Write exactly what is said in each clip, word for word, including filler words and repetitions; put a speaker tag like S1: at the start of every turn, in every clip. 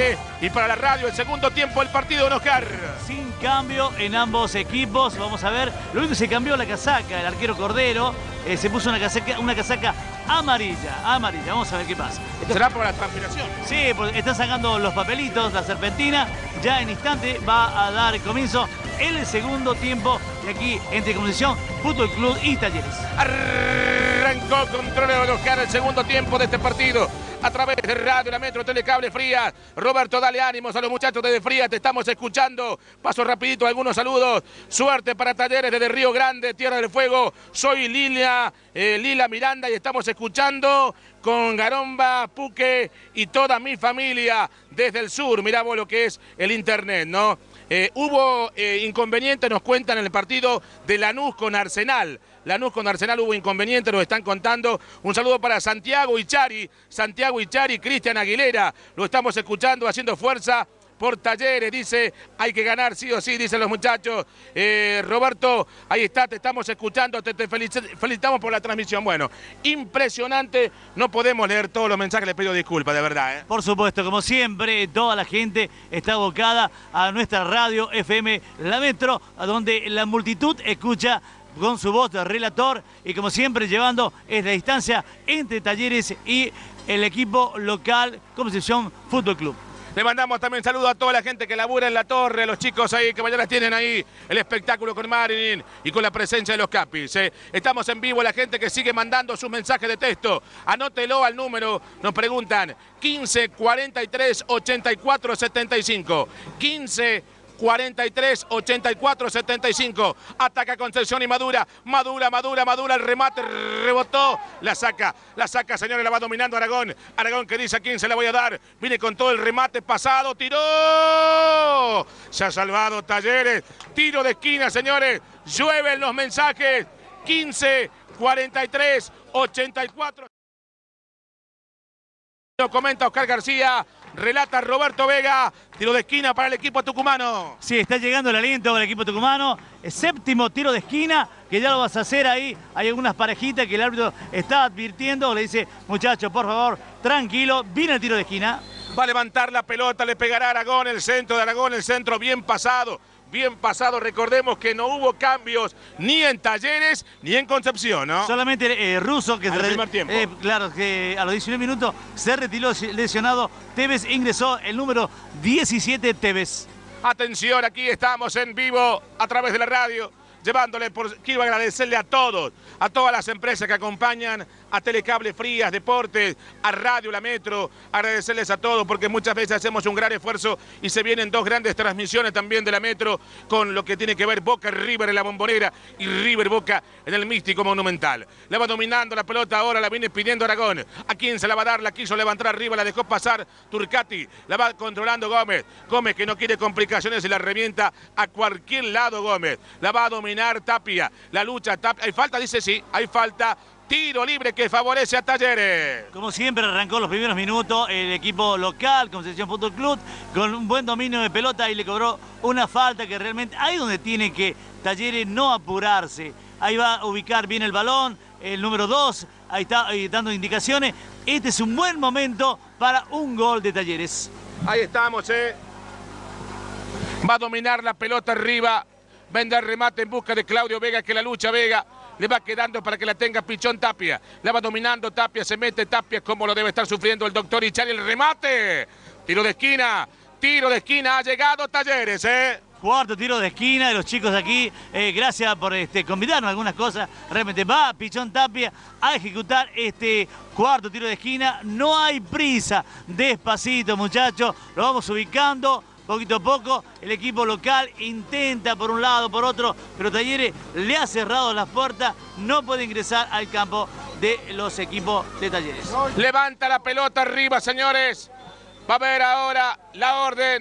S1: tele y para la radio. El segundo tiempo del partido, don Oscar.
S2: Sin cambio en ambos equipos. Vamos a ver. Lo único que se cambió la casaca. El arquero Cordero eh, se puso una casaca, una casaca amarilla. Amarilla. Vamos a ver qué pasa.
S1: Esto será por la transpiración.
S2: Sí, porque están sacando los papelitos, la serpentina. Ya en instante va a dar comienzo el segundo tiempo. Y aquí, entre Comunicación, Fútbol Club y Talleres.
S1: Arrancó control de Oscar el segundo tiempo de este partido. A través de Radio La Metro, Telecable Frías. Roberto, dale ánimos a los muchachos desde Frías. Te estamos escuchando. Paso rapidito algunos saludos. Suerte para Talleres desde Río Grande, Tierra del Fuego. Soy Lilia, eh, Lila Miranda y estamos escuchando con Garomba, Puque y toda mi familia desde el sur. Mirá vos lo que es el internet, ¿no? Eh, hubo eh, inconveniente, nos cuentan en el partido de Lanús con Arsenal. Lanús con Arsenal hubo inconveniente, nos están contando. Un saludo para Santiago Ichari, Santiago Ichari, Cristian Aguilera. Lo estamos escuchando, haciendo fuerza por Talleres. Dice, hay que ganar sí o sí, dicen los muchachos. Eh, Roberto, ahí está, te estamos escuchando, te, te felicitamos por la transmisión. Bueno, impresionante, no podemos leer todos los mensajes, les pido disculpas, de verdad. ¿eh?
S2: Por supuesto, como siempre, toda la gente está abocada a nuestra radio F M La Metro, a donde la multitud escucha con su voz de relator y como siempre llevando esta distancia entre Talleres y el equipo local Concepción Fútbol Club.
S1: Le mandamos también saludos a toda la gente que labura en la torre, a los chicos ahí que mañana tienen ahí el espectáculo con Marilyn y con la presencia de los Capis. ¿eh? Estamos en vivo, la gente que sigue mandando sus mensajes de texto. Anótelo al número, nos preguntan, quince cuarenta y tres ochenta y cuatro setenta y cinco. quince cuarenta y tres ochenta y cuatro setenta y cinco. Ataca Concepción y Madura. Madura, Madura, Madura. El remate rebotó. La saca, la saca, señores. La va dominando Aragón. Aragón que dice a quién se la voy a dar. Viene con todo el remate pasado. Tiró. Se ha salvado Talleres. Tiro de esquina, señores. Llueven los mensajes. quince cuarenta y tres ochenta y cuatro. Lo comenta Oscar García, relata Roberto Vega, tiro de esquina para el equipo tucumano.
S2: Sí, está llegando el aliento del equipo tucumano, el séptimo tiro de esquina, que ya lo vas a hacer ahí, hay algunas parejitas que el árbitro está advirtiendo, le dice, muchachos, por favor, tranquilo, viene el tiro de esquina.
S1: Va a levantar la pelota, le pegará a Aragón, el centro de Aragón, el centro bien pasado. Bien pasado, recordemos que no hubo cambios ni en Talleres ni en Concepción, ¿no?
S2: Solamente eh, Russo, que
S1: al
S2: se
S1: primer tiempo.
S2: Eh, claro, que a los diecinueve minutos se retiró lesionado. Tevez ingresó el número diecisiete, Tevez.
S1: Atención, aquí estamos en vivo a través de la radio, llevándole por... Quiero agradecerle a todos, a todas las empresas que acompañan a Telecable Frías, Deportes, a Radio La Metro, agradecerles a todos porque muchas veces hacemos un gran esfuerzo y se vienen dos grandes transmisiones también de La Metro con lo que tiene que ver Boca River en la Bombonera y River Boca en el Místico Monumental. La va dominando la pelota, ahora la viene pidiendo Aragón. ¿A quién se la va a dar? La quiso levantar arriba, la dejó pasar Turcati, la va controlando Gómez. Gómez que no quiere complicaciones y la revienta a cualquier lado Gómez. La va a dominar Tapia, la lucha Tapia. ¿Hay falta? Dice sí, hay falta. Tiro libre que favorece a Talleres.
S2: Como siempre arrancó los primeros minutos el equipo local, Concepción Fútbol Club, con un buen dominio de pelota y le cobró una falta que realmente ahí donde tiene que Talleres no apurarse. Ahí va a ubicar bien el balón, el número dos, ahí está ahí dando indicaciones. Este es un buen momento para un gol de Talleres.
S1: Ahí estamos, ¿eh? Va a dominar la pelota arriba, vende el remate en busca de Claudio Vega, que la lucha Vega. Le va quedando para que la tenga Pichón Tapia. La va dominando Tapia, se mete Tapia como lo debe estar sufriendo el doctor Ichari. El remate. Tiro de esquina. Tiro de esquina. Ha llegado Talleres, ¿eh?
S2: Cuarto tiro de esquina de los chicos aquí. Eh, gracias por este, convidarnos algunas cosas. Realmente va Pichón Tapia a ejecutar este cuarto tiro de esquina. No hay prisa. Despacito, muchachos. Lo vamos ubicando. Poquito a poco, el equipo local intenta por un lado, por otro, pero Talleres le ha cerrado las puertas, no puede ingresar al campo de los equipos de Talleres.
S1: Levanta la pelota arriba, señores. Va a haber ahora la orden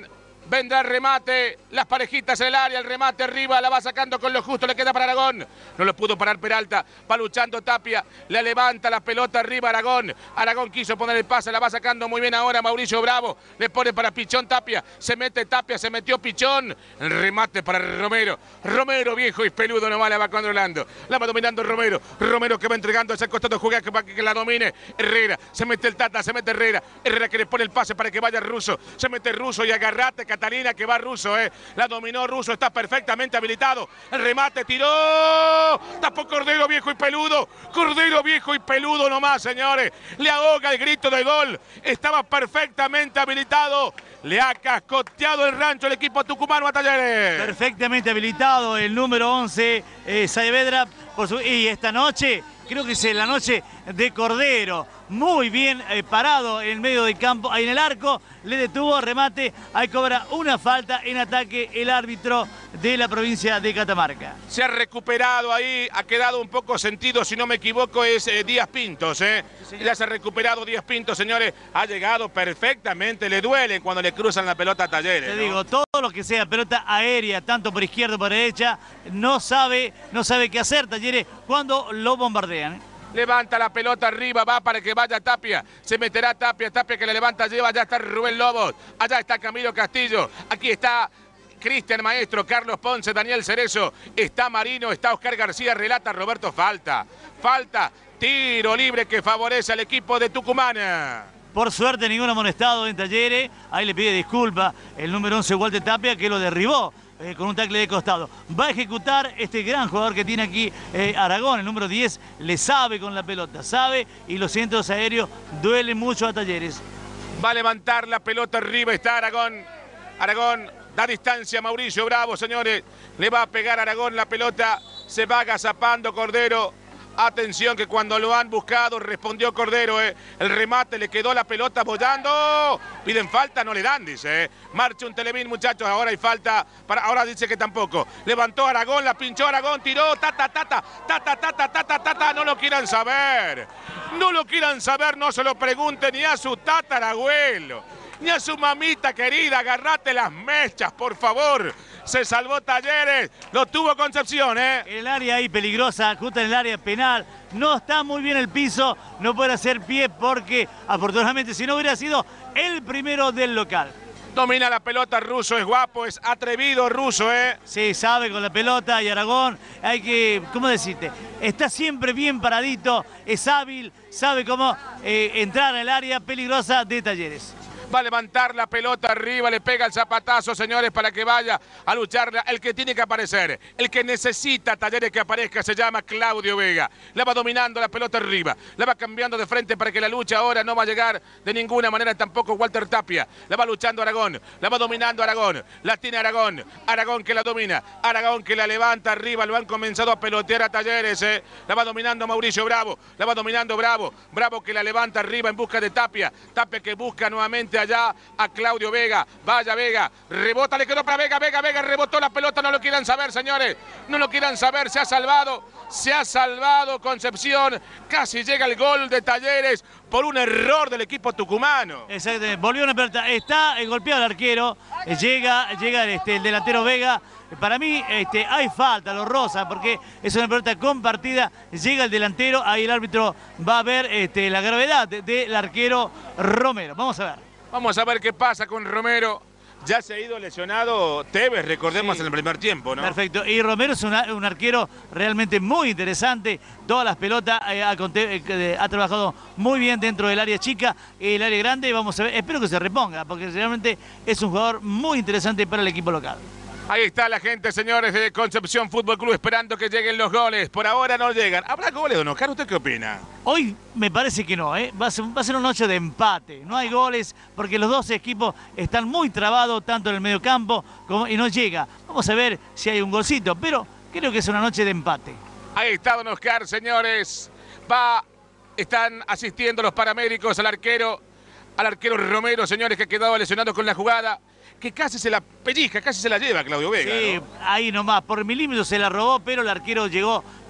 S1: Vendrá el remate, las parejitas en el área, el remate arriba, la va sacando con lo justo, le queda para Aragón. No lo pudo parar Peralta, va luchando Tapia, la levanta la pelota arriba Aragón. Aragón quiso poner el pase, la va sacando muy bien ahora Mauricio Bravo. Le pone para Pichón Tapia, se mete Tapia, se metió Pichón. El remate para Romero. Romero viejo y peludo nomás la va controlando. La va dominando Romero. Romero que va entregando hacia el costado, juega que, para que la domine. Herrera, se mete el Tata, se mete Herrera. Herrera que le pone el pase para que vaya Russo. Se mete Russo y agarrate Catalina que va Russo, eh. La dominó Russo, está perfectamente habilitado. El remate tiró. Tapó Cordero viejo y peludo. Cordero viejo y peludo nomás, señores. Le ahoga el grito de gol. Estaba perfectamente habilitado. Le ha cascoteado el rancho el equipo tucumano a Talleres.
S2: Perfectamente habilitado el número once, eh, Saavedra. Por su... Y esta noche, creo que es la noche de Cordero. Muy bien eh, parado en medio del campo, ahí en el arco, le detuvo, remate, ahí cobra una falta en ataque el árbitro de la provincia de Catamarca.
S1: Se ha recuperado ahí, ha quedado un poco sentido, si no me equivoco, es eh, Díaz Pintos, ¿eh? Sí, ya se ha recuperado Díaz Pintos, señores, ha llegado perfectamente, le duele cuando le cruzan la pelota a Talleres.
S2: Te
S1: ¿no?
S2: digo, todo lo que sea pelota aérea, tanto por izquierda o por derecha, no sabe, no sabe qué hacer Talleres cuando lo bombardean, ¿eh?
S1: Levanta la pelota arriba, va para que vaya Tapia. Se meterá Tapia, Tapia que le levanta, lleva, allá está Rubén Lobos. Allá está Camilo Castillo. Aquí está Cristian Maestro, Carlos Ponce, Daniel Cerezo. Está Marino, está Oscar García, relata Roberto. Falta, falta. Tiro libre que favorece al equipo de Tucumán.
S2: Por suerte ningún amonestado en Talleres. Ahí le pide disculpa el número once Walter Tapia que lo derribó. Eh, con un tackle de costado. Va a ejecutar este gran jugador que tiene aquí eh, Aragón, el número diez, le sabe con la pelota, sabe, y los centros aéreos duelen mucho a Talleres.
S1: Va a levantar la pelota arriba, está Aragón. Aragón da distancia a Mauricio Bravo, señores. Le va a pegar a Aragón la pelota, se va agazapando Cordero. Atención que cuando lo han buscado respondió Cordero, eh. El remate le quedó la pelota bollando. Piden falta, no le dan, dice. Eh. Marcha un Televín, muchachos, ahora hay falta. Para, ahora dice que tampoco. Levantó Aragón, la pinchó Aragón, tiró, tata, tata, tata, tata, tata, tata. No lo quieran saber. No lo quieran saber, no se lo pregunten ni a su tatarabuelo, ni a su mamita querida. Agarrate las mechas, por favor. Se salvó Talleres, lo tuvo Concepción, ¿eh?
S2: El área ahí peligrosa, justo en el área penal. No está muy bien el piso, no puede hacer pie porque, afortunadamente, si no hubiera sido el primero del local.
S1: Domina la pelota Russo, es guapo, es atrevido Russo, ¿eh?
S2: Sí, sabe con la pelota y Aragón, hay que, ¿cómo decirte? Está siempre bien paradito, es hábil, sabe cómo eh, entrar en el área peligrosa de Talleres.
S1: Va a levantar la pelota arriba, le pega el zapatazo, señores, para que vaya a lucharla. El que tiene que aparecer, el que necesita Talleres que aparezca, se llama Claudio Vega. La va dominando la pelota arriba, la va cambiando de frente para que la lucha ahora no va a llegar de ninguna manera tampoco Walter Tapia. La va luchando Aragón, la va dominando Aragón, la tiene Aragón, Aragón que la domina, Aragón que la levanta arriba, lo han comenzado a pelotear a Talleres, eh. La va dominando Mauricio Bravo, la va dominando Bravo, Bravo que la levanta arriba en busca de Tapia, Tapia que busca nuevamente allá a Claudio Vega, vaya Vega, rebota, le quedó para Vega, Vega, Vega, rebotó la pelota, no lo quieran saber, señores, no lo quieran saber, se ha salvado, se ha salvado Concepción, casi llega el gol de Talleres por un error del equipo tucumano.
S2: Exactamente, volvió una pelota, está eh, golpeado el arquero, eh, llega, llega este, el delantero Vega. Para mí este, hay falta, lo rosa, porque es una pelota compartida, llega el delantero, ahí el árbitro va a ver este, la gravedad del de, de arquero Romero. Vamos a ver.
S1: Vamos a ver qué pasa con Romero. Ya se ha ido lesionado Tevez, recordemos, sí, en el primer tiempo, ¿no?
S2: Perfecto. Y Romero es una, un arquero realmente muy interesante. Todas las pelotas eh, ha, eh, ha trabajado muy bien dentro del área chica, el área grande. Vamos a ver, espero que se reponga, porque realmente es un jugador muy interesante para el equipo local.
S1: Ahí está la gente, señores, de Concepción Fútbol Club esperando que lleguen los goles. Por ahora no llegan. ¿Habrá goles, don Oscar? ¿Usted qué opina?
S2: Hoy me parece que no, ¿eh? Va a ser, va a ser una noche de empate. No hay goles porque los dos equipos están muy trabados, tanto en el medio campo como, y no llega. Vamos a ver si hay un golcito, pero creo que es una noche de empate.
S1: Ahí está don Oscar, señores. Va, están asistiendo los paramédicos al arquero, al arquero Romero, señores, que ha quedado lesionado con la jugada. Que casi se la pellizca, casi se la lleva Claudio Vega.
S2: Sí,
S1: ¿no?
S2: Ahí nomás, por milímetros se la robó, pero el arquero llegó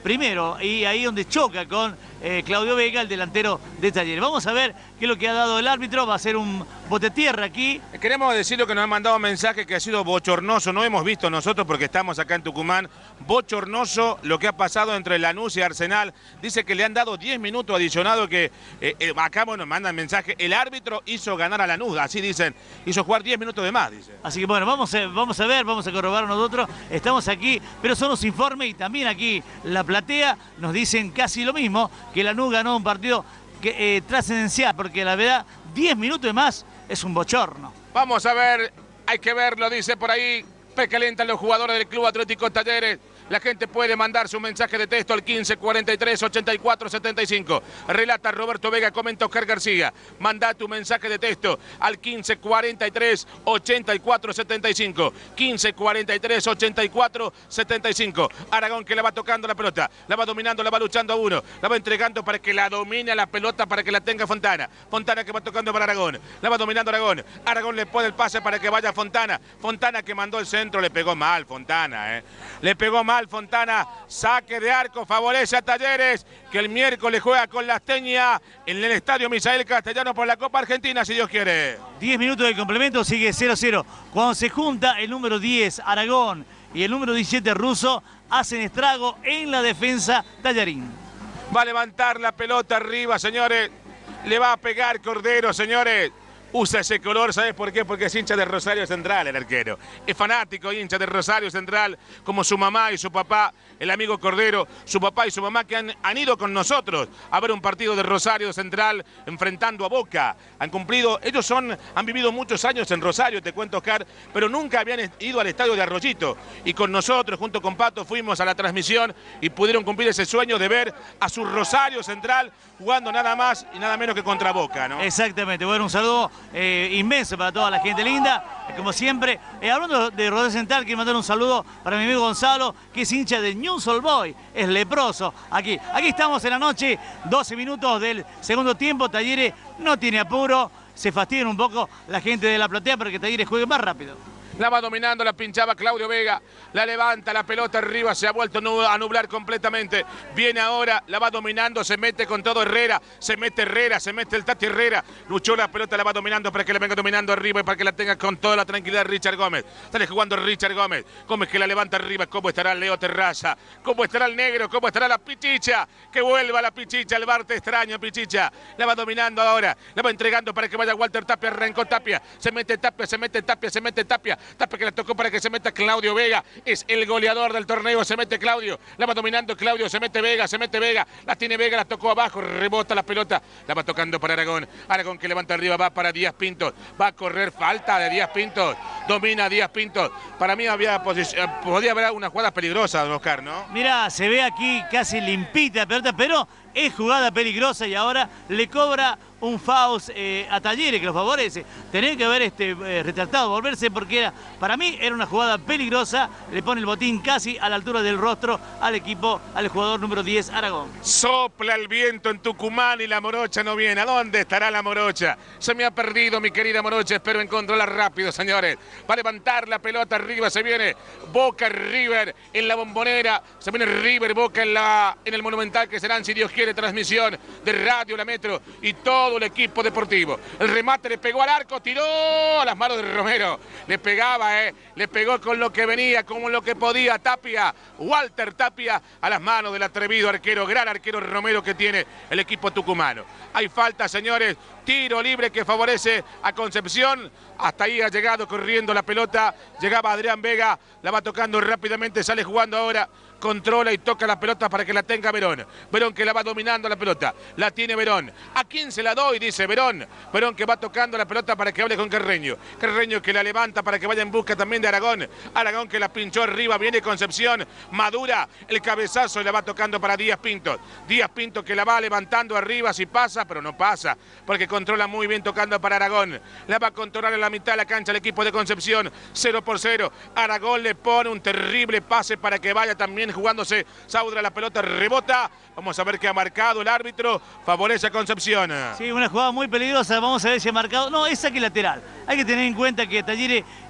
S2: primero, y ahí donde choca con eh, Claudio Vega, el delantero de Talleres. Vamos a ver qué es lo que ha dado el árbitro. Va a ser un bote tierra aquí.
S1: Queremos decirlo que nos han mandado un mensaje que ha sido bochornoso. No hemos visto nosotros porque estamos acá en Tucumán. Bochornoso lo que ha pasado entre Lanús y Arsenal. Dice que le han dado diez minutos adicionados que eh, eh, acá bueno, mandan mensaje. El árbitro hizo ganar a Lanús, así dicen. Hizo jugar diez minutos de más, dice.
S2: Así que bueno, vamos a, vamos a ver, vamos a corroborar nosotros. Estamos aquí, pero son los informes y también aquí la platea nos dicen casi lo mismo, que Lanús ganó un partido que, eh, trascendencial, porque la verdad, diez minutos de más es un bochorno.
S1: Vamos a ver, hay que verlo, dice por ahí. Pecalentan los jugadores del Club Atlético Talleres. La gente puede mandar su mensaje de texto al quince cuarenta y tres ochenta y cuatro setenta y cinco. Relata Roberto Vega, comenta Oscar García. Manda tu mensaje de texto al quince cuarenta y tres ochenta y cuatro setenta y cinco. quince cuarenta y tres ochenta y cuatro setenta y cinco. Aragón que la va tocando la pelota. La va dominando, la va luchando a uno. La va entregando para que la domine la pelota, para que la tenga Fontana. Fontana que va tocando para Aragón. La va dominando Aragón. Aragón le pone el pase para que vaya Fontana. Fontana que mandó el centro, le pegó mal Fontana, ¿eh? Le pegó mal Fontana, saque de arco, favorece a Talleres, que el miércoles juega con la Asteña en el estadio Misael Castellano por la Copa Argentina, si Dios quiere.
S2: diez minutos de complemento, sigue cero cero. Cuando se junta el número diez, Aragón, y el número diecisiete, Russo, hacen estrago en la defensa Tallarín.
S1: Va a levantar la pelota arriba, señores. Le va a pegar Cordero, señores. Usa ese color, ¿sabes por qué? Porque es hincha de Rosario Central el arquero. Es fanático, hincha de Rosario Central, como su mamá y su papá, el amigo Cordero, su papá y su mamá que han, han ido con nosotros a ver un partido de Rosario Central enfrentando a Boca. Han cumplido, ellos son, han vivido muchos años en Rosario, te cuento Oscar, pero nunca habían ido al estadio de Arroyito. Y con nosotros, junto con Pato, fuimos a la transmisión y pudieron cumplir ese sueño de ver a su Rosario Central jugando nada más y nada menos que contra Boca, ¿no?
S2: Exactamente, bueno, un saludo Eh, inmenso para toda la gente linda, como siempre. Eh, hablando de Rosario Central, quiero mandar un saludo para mi amigo Gonzalo, que es hincha de Newell's Old Boys, es leproso. Aquí, aquí estamos en la noche, doce minutos del segundo tiempo. Talleres no tiene apuro, se fastidian un poco la gente de la platea para que Talleres juegue más rápido.
S1: La va dominando, la pinchaba Claudio Vega, la levanta, la pelota arriba, se ha vuelto a nublar completamente. Viene ahora, la va dominando, se mete con todo Herrera, se mete Herrera, se mete el Tati Herrera. Luchó la pelota, la va dominando para que la venga dominando arriba y para que la tenga con toda la tranquilidad Richard Gómez. Sale jugando Richard Gómez, Gómez que la levanta arriba. ¿Cómo estará Leo Terraza? ¿Cómo estará el negro? ¿Cómo estará la Pichicha? Que vuelva la Pichicha, el bar te extraño, Pichicha. La va dominando ahora, la va entregando para que vaya Walter Tapia, arrancó Tapia, se mete Tapia, se mete Tapia, se mete Tapia. Tapia que la tocó para que se meta Claudio Vega. Es el goleador del torneo. Se mete Claudio. La va dominando Claudio. Se mete Vega. Se mete Vega. La tiene Vega. La tocó abajo. Rebota la pelota. La va tocando para Aragón. Aragón que levanta arriba. Va para Díaz Pintos. Va a correr falta de Díaz Pintos. Domina Díaz Pintos. Para mí había podía haber una jugada peligrosa, don Oscar, ¿no?
S2: Mirá, se ve aquí casi limpita la pelota, pero es jugada peligrosa y ahora le cobra un foul eh, a Talleres que lo favorece. Tenía que haber este, eh, retratado, volverse, porque era, para mí era una jugada peligrosa. Le pone el botín casi a la altura del rostro al equipo, al jugador número diez, Aragón.
S1: Sopla el viento en Tucumán y la morocha no viene. ¿A dónde estará la morocha? Se me ha perdido mi querida morocha, espero encontrarla rápido, señores. Va a levantar la pelota arriba, se viene Boca River en la Bombonera. Se viene River Boca en, la, en el Monumental, que serán, si Dios quiere, transmisión de Radio La Metro y todo el equipo deportivo. El remate le pegó al arco, tiró a las manos de Romero. Le pegaba, eh, le pegó con lo que venía, con lo que podía Tapia, Walter Tapia, a las manos del atrevido arquero, gran arquero Romero que tiene el equipo tucumano. Hay falta, señores, tiro libre que favorece a Concepción. Hasta ahí ha llegado corriendo la pelota, llegaba Adrián Vega, la va tocando rápidamente, sale jugando ahora. Controla y toca la pelota para que la tenga Verón. Verón que la va dominando la pelota. La tiene Verón. ¿A quién se la doy? Dice Verón. Verón que va tocando la pelota para que hable con Carreño. Carreño que la levanta para que vaya en busca también de Aragón. Aragón que la pinchó arriba. Viene Concepción. Madura el cabezazo y la va tocando para Díaz Pinto. Díaz Pinto que la va levantando arriba si pasa, pero no pasa. Porque controla muy bien tocando para Aragón. La va a controlar en la mitad de la cancha el equipo de Concepción. cero por cero. Aragón le pone un terrible pase para que vaya también jugándose Saudra, la pelota rebota. Vamos a ver qué ha marcado el árbitro. Favorece a Concepción.
S2: Sí, una jugada muy peligrosa. Vamos a ver si ha marcado. No, es saque lateral. Hay que tener en cuenta que Talleres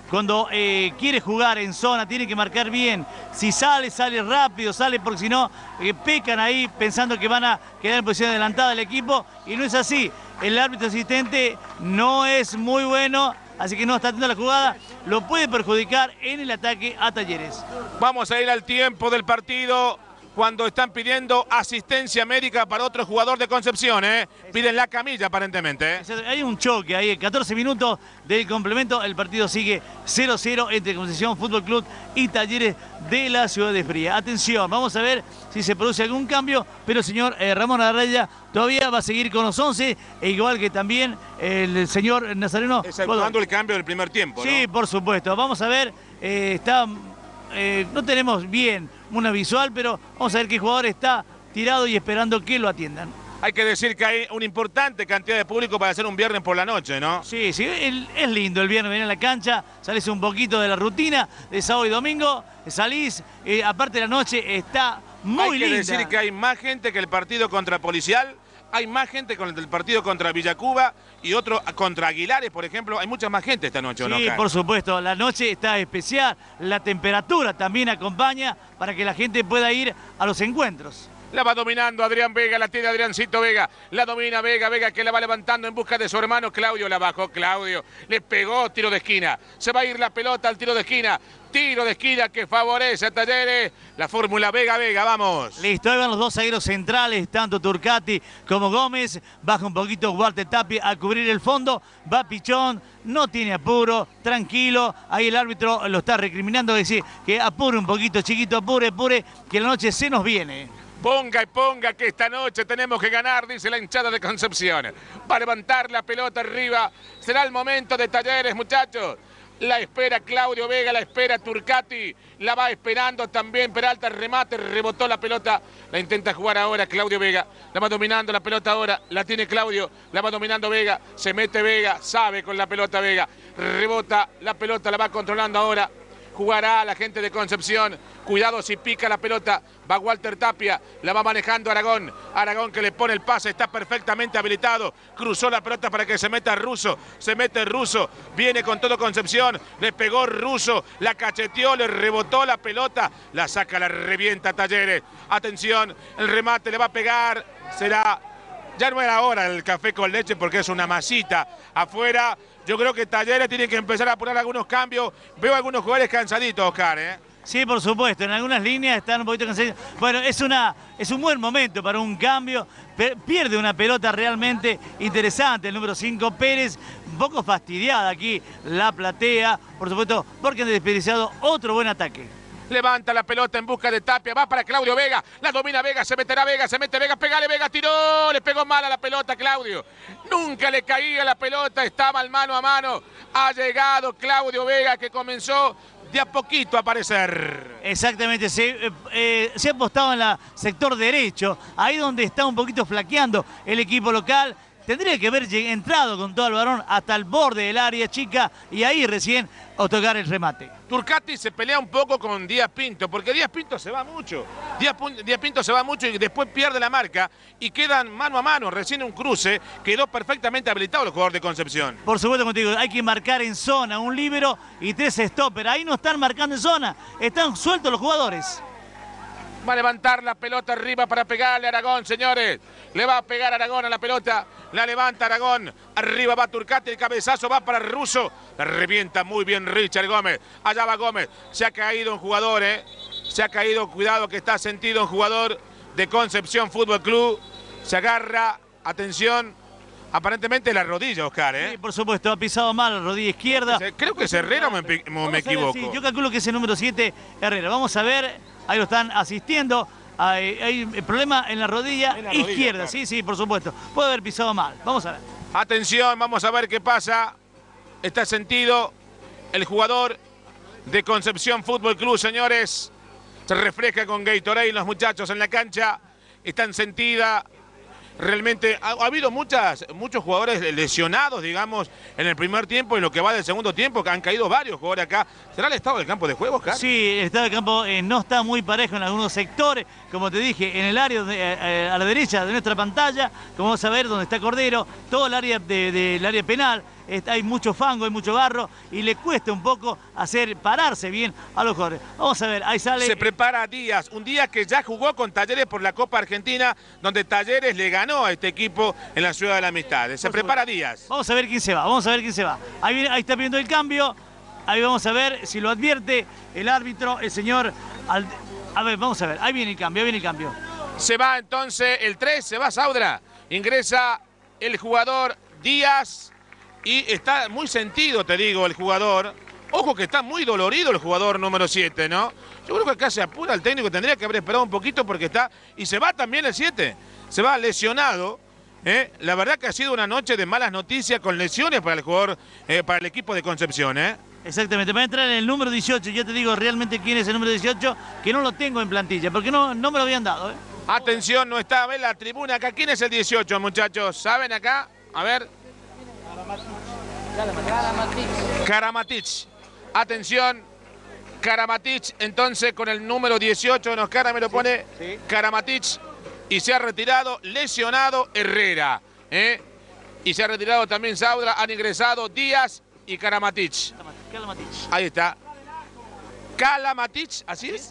S2: cuando eh, quiere jugar en zona, tiene que marcar bien. Si sale, sale rápido, sale porque si no, eh, pecan ahí pensando que van a quedar en posición adelantada el equipo. Y no es así. El árbitro asistente no es muy bueno, así que no está atento a la jugada. Lo puede perjudicar en el ataque a Talleres.
S1: Vamos a ir al tiempo del partido cuando están pidiendo asistencia médica para otro jugador de Concepción, ¿eh? Piden la camilla aparentemente. ¿eh?
S2: Hay un choque ahí, catorce minutos del complemento, el partido sigue cero a cero entre Concepción Fútbol Club y Talleres de la Ciudad de Fría. Atención, vamos a ver si se produce algún cambio, pero el señor eh, Ramón Arraya todavía va a seguir con los once, e igual que también el señor Nazareno.
S1: Exceptuando el cambio del primer tiempo, ¿no?
S2: Sí, por supuesto. Vamos a ver, eh, está... Eh, no tenemos bien una visual, pero vamos a ver qué jugador está tirado y esperando que lo atiendan.
S1: Hay que decir que hay una importante cantidad de público para hacer un viernes por la noche, ¿no?
S2: Sí, sí, el, es lindo el viernes venir a la cancha, salís un poquito de la rutina de sábado y domingo, salís, eh, aparte de la noche está muy linda.
S1: Hay que decir que hay más gente que el partido contra Policial, hay más gente con el partido contra Villacuba y otro contra Aguilares, por ejemplo. Hay mucha más gente esta noche, ¿o no?
S2: Sí, por supuesto. La noche está especial. La temperatura también acompaña para que la gente pueda ir a los encuentros.
S1: La va dominando Adrián Vega, la tiene Adriancito Vega. La domina Vega, Vega que la va levantando en busca de su hermano Claudio. La bajó Claudio, le pegó tiro de esquina. Se va a ir la pelota al tiro de esquina. Tiro de esquina que favorece a Talleres. La fórmula Vega-Vega, vamos.
S2: Listo, ahí van los dos zagueros centrales, tanto Turcati como Gómez. Baja un poquito Walter Tapia a cubrir el fondo. Va Pichón, no tiene apuro, tranquilo. Ahí el árbitro lo está recriminando, decir que apure un poquito, chiquito, apure, apure, que la noche se nos viene.
S1: Ponga y ponga que esta noche tenemos que ganar, dice la hinchada de Concepción. Va a levantar la pelota arriba. Será el momento de Talleres, muchachos. La espera Claudio Vega, la espera Turcati. La va esperando también Peralta, remate, rebotó la pelota. La intenta jugar ahora Claudio Vega. La va dominando la pelota ahora. La tiene Claudio, la va dominando Vega. Se mete Vega, sabe con la pelota Vega. Rebota la pelota, la va controlando ahora. Jugará la gente de Concepción. Cuidado si pica la pelota. Va Walter Tapia. La va manejando Aragón. Aragón que le pone el pase. Está perfectamente habilitado. Cruzó la pelota para que se meta Russo. Se mete Russo. Viene con todo Concepción. Le pegó Russo. La cacheteó. Le rebotó la pelota. La saca, la revienta Talleres. Atención. El remate le va a pegar. Será... Ya no era hora el café con leche porque es una masita afuera. Yo creo que Talleres tiene que empezar a poner algunos cambios. Veo algunos jugadores cansaditos, Oscar, ¿eh?
S2: Sí, por supuesto. En algunas líneas están un poquito cansaditos. Bueno, es, una, es un buen momento para un cambio. Pierde una pelota realmente interesante. El número cinco, Pérez. Un poco fastidiada aquí la platea. Por supuesto, porque han desperdiciado otro buen ataque.
S1: Levanta la pelota en busca de Tapia, va para Claudio Vega, la domina Vega, se meterá Vega, se mete Vega, pegale Vega, tiró, le pegó mal a la pelota Claudio. Nunca le caía la pelota, estaba al mano a mano. Ha llegado Claudio Vega que comenzó de a poquito a aparecer.
S2: Exactamente, se, eh, eh, se ha apostado en el sector derecho, ahí donde está un poquito flaqueando el equipo local. Tendría que haber entrado con todo el balón hasta el borde del área chica y ahí recién otorgar el remate.
S1: Turcati se pelea un poco con Díaz Pinto, porque Díaz Pinto se va mucho. Díaz, Díaz Pinto se va mucho y después pierde la marca y quedan mano a mano. Recién un cruce, quedó perfectamente habilitado el jugador de Concepción.
S2: Por supuesto contigo, hay que marcar en zona un líbero y tres stoppers. Ahí no están marcando en zona, están sueltos los jugadores.
S1: Va a levantar la pelota arriba para pegarle a Aragón, señores. Le va a pegar Aragón a la pelota. La levanta Aragón. Arriba va Turcati, el cabezazo va para Russo. La revienta muy bien Richard Gómez. Allá va Gómez. Se ha caído un jugador, ¿eh? Se ha caído, cuidado que está sentido un jugador de Concepción Fútbol Club. Se agarra, atención, aparentemente la rodilla, Oscar, ¿eh?
S2: Sí, por supuesto, ha pisado mal la rodilla izquierda.
S1: Creo que es Herrera o me, me, me equivoco.
S2: Ver, sí, yo calculo que es el número siete, Herrera. Vamos a ver. Ahí lo están asistiendo. Hay, hay problema en la rodilla, en la rodilla izquierda. Claro. Sí, sí, por supuesto. Puede haber pisado mal. Vamos a ver.
S1: Atención, vamos a ver qué pasa. Está sentido el jugador de Concepción Fútbol Club, señores. Se refleja con Gatorade los muchachos en la cancha. Están sentida. Realmente ha, ha habido muchas, muchos jugadores lesionados, digamos, en el primer tiempo y lo que va del segundo tiempo, que han caído varios jugadores acá. ¿Será el estado del campo de juego, Oscar?
S2: Sí, el estado del campo eh, no está muy parejo en algunos sectores. Como te dije, en el área de, eh, a la derecha de nuestra pantalla, como vamos a ver, donde está Cordero, todo el área de, de, el área penal, está, hay mucho fango, hay mucho barro y le cuesta un poco hacer pararse bien a los jugadores. Vamos a ver, ahí sale.
S1: Se prepara Díaz, un Díaz que ya jugó con Talleres por la Copa Argentina, donde Talleres le ganó a este equipo en la Ciudad de la Amistad. Se prepara Díaz.
S2: Vamos a ver quién se va, vamos a ver quién se va. Ahí, viene, ahí está viendo el cambio. Ahí vamos a ver si lo advierte el árbitro, el señor... Alde... A ver, vamos a ver, ahí viene el cambio, ahí viene el cambio.
S1: Se va entonces el tres, se va Saudra. Ingresa el jugador Díaz y está muy sentido, te digo, el jugador. Ojo que está muy dolorido el jugador número siete, ¿no? Yo creo que acá se apura el técnico, tendría que haber esperado un poquito porque está... Y se va también el siete, se va lesionado. ¿eh? La verdad que ha sido una noche de malas noticias con lesiones para el jugador, eh, para el equipo de Concepción, ¿eh?
S2: Exactamente, va a entrar en el número dieciocho, ya te digo realmente quién es el número dieciocho, que no lo tengo en plantilla, porque no, no me lo habían dado, ¿eh?
S1: Atención, no está, ven la tribuna acá. ¿Quién es el dieciocho, muchachos? ¿Saben acá? A ver. Karamatich. Atención, Karamatich, entonces con el número dieciocho, nos cara me lo pone sí, sí. Karamatich, y se ha retirado, lesionado Herrera, ¿eh? Y se ha retirado también Saudra, han ingresado Díaz y Karamatich.
S2: Karamatich.
S1: Ahí está. Karamatich, ¿así es?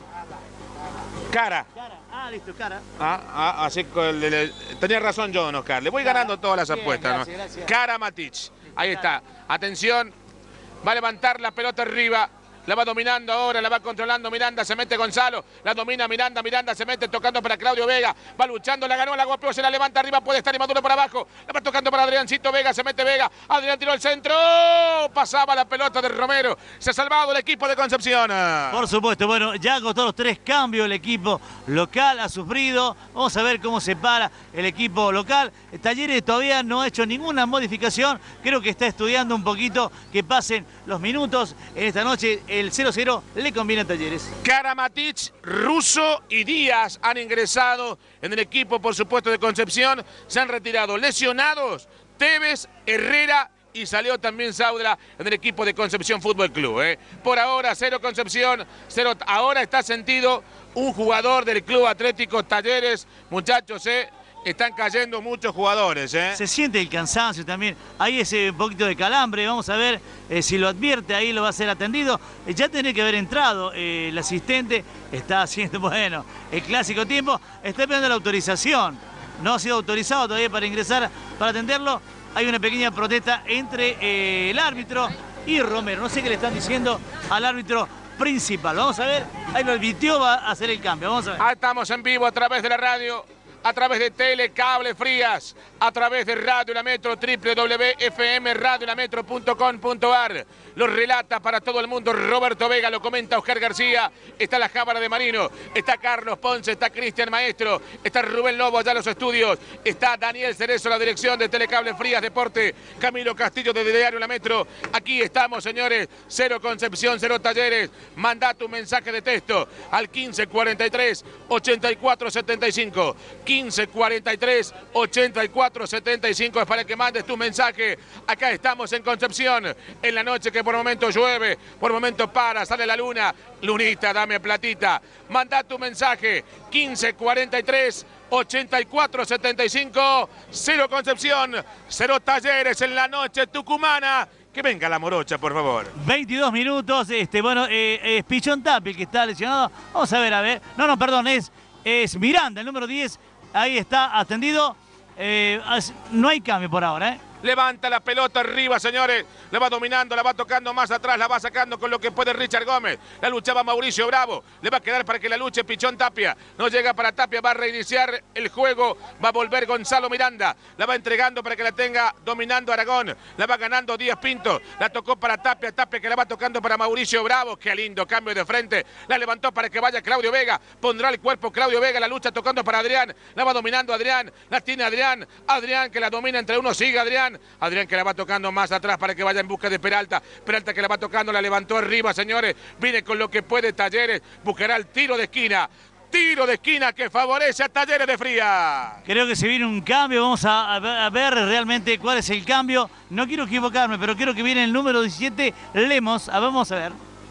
S1: Cara.
S2: Cara. Ah, listo, cara.
S1: Ah, ah así que le, le, tenía razón yo, Oscar. Le voy cara. ganando todas las apuestas, bien, gracias, ¿no? Gracias. Karamatich. Ahí está. Atención. Va a levantar la pelota arriba. La va dominando ahora, la va controlando Miranda, se mete Gonzalo, la domina Miranda, Miranda se mete tocando para Claudio Vega, va luchando, la ganó, la golpeó, se la levanta arriba, puede estar Maduro para abajo, la va tocando para Adriancito Vega, se mete Vega, Adrián tiró el centro, pasaba la pelota de Romero, se ha salvado el equipo de Concepción.
S2: Por supuesto, bueno, ya agotó los tres cambios el equipo local, ha sufrido, vamos a ver cómo se para el equipo local. Talleres todavía no ha hecho ninguna modificación, creo que está estudiando un poquito que pasen los minutos en esta noche. El cero cero le conviene a Talleres.
S1: Karamatich, Russo y Díaz han ingresado en el equipo, por supuesto, de Concepción. Se han retirado lesionados Tevez, Herrera y salió también Saudra en el equipo de Concepción Fútbol Club. ¿eh? Por ahora, cero Concepción, cero. Ahora está sentido un jugador del Club Atlético Talleres. Muchachos, ¿eh? Están cayendo muchos jugadores, ¿eh?
S2: Se siente el cansancio también. Hay ese poquito de calambre. Vamos a ver eh, si lo advierte. Ahí lo va a ser atendido. Eh, ya tiene que haber entrado. Eh, el asistente está haciendo, bueno, el clásico tiempo. Está esperando la autorización. No ha sido autorizado todavía para ingresar, para atenderlo. Hay una pequeña protesta entre eh, el árbitro y Romero. No sé qué le están diciendo al árbitro principal. Vamos a ver. Ahí lo advirtió, va a hacer el cambio. Vamos a ver.
S1: Ahí estamos en vivo a través de la radio. A través de Tele, Cable Frías, a través de Radio La Metro, doble u doble u doble u punto f m radio la metro punto com punto a r. Lo relata para todo el mundo Roberto Vega, lo comenta Oscar García. Está la Cámara de Marino, está Carlos Ponce, está Cristian Maestro, está Rubén Lobo allá en los estudios, está Daniel Cerezo, la dirección de Telecable Frías Deporte, Camilo Castillo de Diario La Metro. Aquí estamos, señores, cero Concepción, cero Talleres. Manda tu mensaje de texto al quince cuarenta y tres, ochenta y cuatro setenta y cinco. quince cuarenta y tres, ochenta y cuatro setenta y cinco es para que mandes tu mensaje. Acá estamos en Concepción, en la noche que por momento llueve, por momento para, sale la luna. Lunita, dame platita. Manda tu mensaje, quince cuarenta y tres, ochenta y cuatro setenta y cinco. Cero Concepción, cero Talleres en la noche tucumana. Que venga la morocha, por favor.
S2: veintidós minutos, este, bueno, eh, es Pichón Tapia el que está lesionado. Vamos a ver, a ver. No, no, perdón, es, es Miranda, el número diez. Ahí está atendido. Eh, no hay cambio por ahora, ¿eh?
S1: Levanta la pelota arriba, señores. La va dominando, la va tocando más atrás, la va sacando con lo que puede Richard Gómez. La luchaba Mauricio Bravo. Le va a quedar para que la luche Pichón Tapia. No llega para Tapia, va a reiniciar el juego. Va a volver Gonzalo Miranda. La va entregando para que la tenga dominando Aragón. La va ganando Díaz Pinto. La tocó para Tapia, Tapia que la va tocando para Mauricio Bravo. Qué lindo cambio de frente. La levantó para que vaya Claudio Vega. Pondrá el cuerpo Claudio Vega. La lucha tocando para Adrián. La va dominando Adrián. La tiene Adrián. Adrián que la domina entre uno. Sigue Adrián. Adrián que la va tocando más atrás para que vaya en busca de Peralta. Peralta que la va tocando, la levantó arriba, señores. Viene con lo que puede Talleres. Buscará el tiro de esquina. Tiro de esquina que favorece a Talleres de Fría.
S2: Creo que se viene un cambio. Vamos a, a ver realmente cuál es el cambio. No quiero equivocarme, pero creo que viene el número diecisiete, Lemos. A ver, vamos a ver.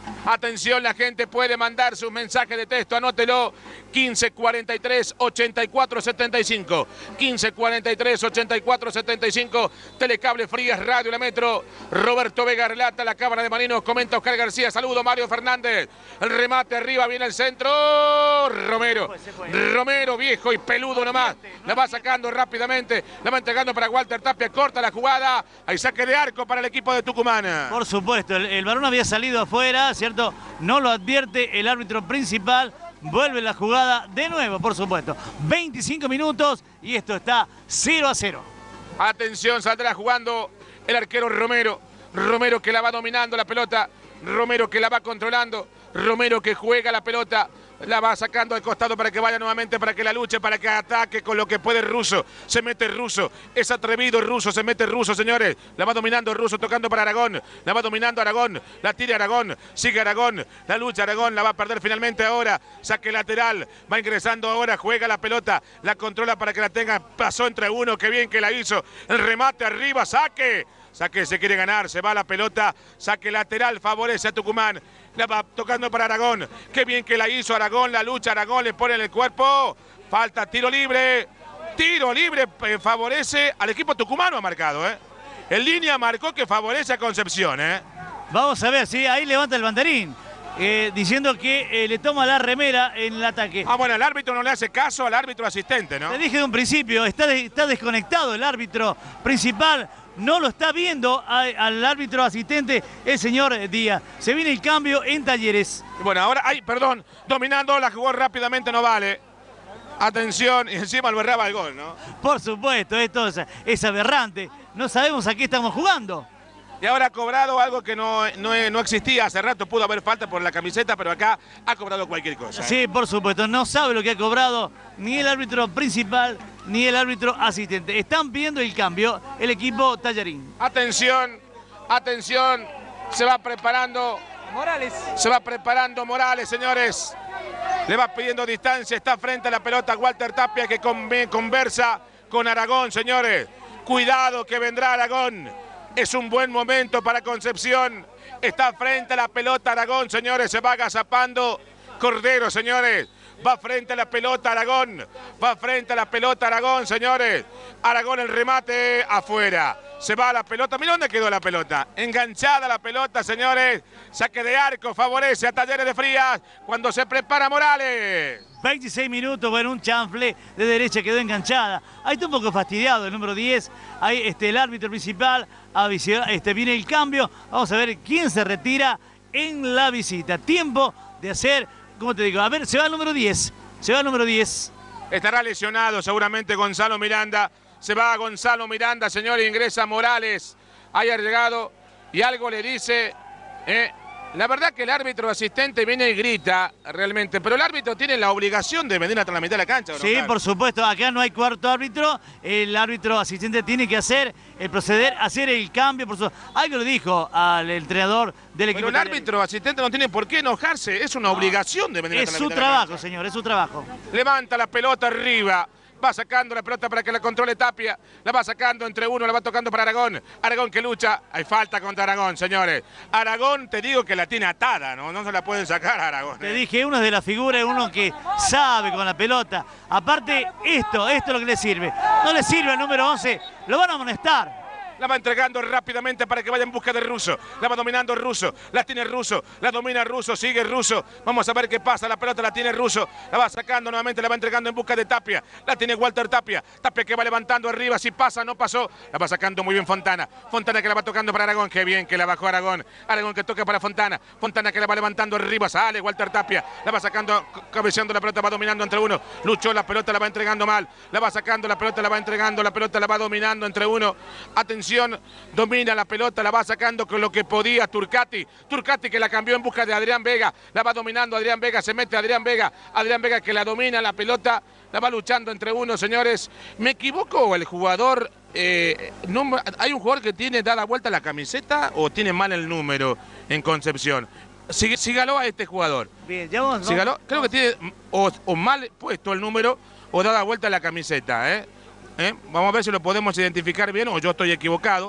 S1: Atención, la gente puede mandar sus mensajes de texto, anótelo, quince cuarenta y tres, ochenta y cuatro setenta y cinco, quince cuarenta y tres, ochenta y cuatro setenta y cinco, Telecable Frías, Radio La Metro. Roberto Vega relata la cámara de Marinos, comenta Oscar García, saludo Mario Fernández, el remate arriba, viene el centro, Romero, Romero viejo y peludo nomás, la va sacando rápidamente, la va entregando para Walter Tapia, corta la jugada, hay saque de arco para el equipo de Tucumán.
S2: Por supuesto, el, el balón había salido afuera, ¿cierto? No lo advierte el árbitro principal, vuelve la jugada de nuevo, por supuesto. veinticinco minutos y esto está cero a cero.
S1: Atención, saldrá jugando el arquero Romero. Romero que la va dominando la pelota, Romero que la va controlando, Romero que juega la pelota, la va sacando al costado para que vaya nuevamente, para que la luche, para que ataque con lo que puede Russo. Se mete Russo, es atrevido Russo, se mete Russo, señores. La va dominando Russo, tocando para Aragón. La va dominando Aragón, la tira Aragón, sigue Aragón, la lucha Aragón, la va a perder finalmente ahora. Saque lateral, va ingresando ahora, juega la pelota, la controla para que la tenga. Pasó entre uno, qué bien que la hizo. El remate arriba, saque. Saque, se quiere ganar, se va la pelota, saque lateral, favorece a Tucumán. La va tocando para Aragón, qué bien que la hizo Aragón, la lucha Aragón, le pone en el cuerpo. Falta, tiro libre, tiro libre, eh, favorece al equipo tucumano ha marcado, ¿eh? En línea marcó que favorece a Concepción, ¿eh?
S2: Vamos a ver, sí, ahí levanta el banderín. Eh, diciendo que eh, le toma la remera en el ataque.
S1: Ah, bueno, el árbitro no le hace caso al árbitro asistente, ¿no?
S2: Te dije de un principio, está, de, está desconectado el árbitro principal, no lo está viendo a, al árbitro asistente, el señor Díaz. Se viene el cambio en Talleres.
S1: Bueno, ahora, ay, perdón, dominando, la jugó rápidamente, no vale. Atención, y encima alberraba el gol, ¿no?
S2: Por supuesto, esto es, es aberrante. No sabemos a qué estamos jugando.
S1: Y ahora ha cobrado algo que no, no, no existía hace rato, pudo haber falta por la camiseta, pero acá ha cobrado cualquier cosa. ¿eh?
S2: Sí, por supuesto, no sabe lo que ha cobrado ni el árbitro principal ni el árbitro asistente. Están pidiendo el cambio el equipo Tallarín.
S1: Atención, atención, se va preparando
S2: Morales.
S1: Se va preparando Morales, señores. Le va pidiendo distancia, está frente a la pelota Walter Tapia que conversa con Aragón, señores. Cuidado que vendrá Aragón. Es un buen momento para Concepción. Está frente a la pelota Aragón, señores. Se va agazapando Cordero, señores. Va frente a la pelota Aragón. Va frente a la pelota Aragón, señores. Aragón el remate afuera. Se va a la pelota. Mira dónde quedó la pelota. Enganchada la pelota, señores. Saque de arco. Favorece a Talleres de Frías cuando se prepara Morales.
S2: veintiséis minutos, bueno, un chanfle de derecha quedó enganchada. Ahí está un poco fastidiado el número diez. Ahí este, el árbitro principal. Este, viene el cambio. Vamos a ver quién se retira en la visita. Tiempo de hacer, ¿cómo te digo? A ver, se va el número diez. Se va el número diez.
S1: Estará lesionado seguramente Gonzalo Miranda. Se va Gonzalo Miranda, señor, ingresa Morales. Haya llegado y algo le dice... Eh, La verdad que el árbitro asistente viene y grita realmente, pero el árbitro tiene la obligación de venir hasta la mitad de la cancha, ¿no?
S2: Sí, por supuesto, acá no hay cuarto árbitro, el árbitro asistente tiene que hacer, el proceder, hacer el cambio, por supuesto. Algo le dijo al entrenador del equipo.
S1: Pero el árbitro asistente no tiene por qué enojarse, es una no, obligación de venir hasta la mitad de la cancha.
S2: Es su trabajo, señor, es su trabajo.
S1: Levanta la pelota arriba. Va sacando la pelota para que la controle Tapia. La va sacando entre uno, la va tocando para Aragón. Aragón que lucha. Hay falta contra Aragón, señores. Aragón, te digo que la tiene atada, ¿no? No se la pueden sacar a Aragón.
S2: Te ¿eh? dije, uno es de la figura, uno que sabe con la pelota. Aparte, esto, esto es lo que le sirve. No le sirve al número once, lo van a amonestar.
S1: La va entregando rápidamente para que vaya en busca de Russo. La va dominando Russo. La tiene Russo. La domina Russo. Sigue Russo. Vamos a ver qué pasa. La pelota la tiene Russo. La va sacando nuevamente. La va entregando en busca de Tapia. La tiene Walter Tapia. Tapia que va levantando arriba. Si pasa, no pasó. La va sacando muy bien Fontana. Fontana que la va tocando para Aragón. Qué bien que la bajó Aragón. Aragón que toca para Fontana. Fontana que la va levantando arriba. Sale Walter Tapia. La va sacando, cabeceando la pelota. Va dominando entre uno. Luchó la pelota. La va entregando mal. La va sacando la pelota. La va entregando. La pelota la va dominando entre uno. Atención. Domina la pelota, la va sacando con lo que podía Turcati. Turcati que la cambió en busca de Adrián Vega. La va dominando Adrián Vega, se mete Adrián Vega. Adrián Vega que la domina la pelota, la va luchando entre uno, señores. ¿Me equivoco el jugador? Eh, no, ¿Hay un jugador que tiene dada vuelta la camiseta o tiene mal el número en Concepción? Sí, sígalo a este jugador.
S2: Bien, ya vamos.
S1: Sígalo. Creo que tiene o, o mal puesto el número o dada vuelta la camiseta, ¿eh? ¿Eh? Vamos a ver si lo podemos identificar bien o yo estoy equivocado.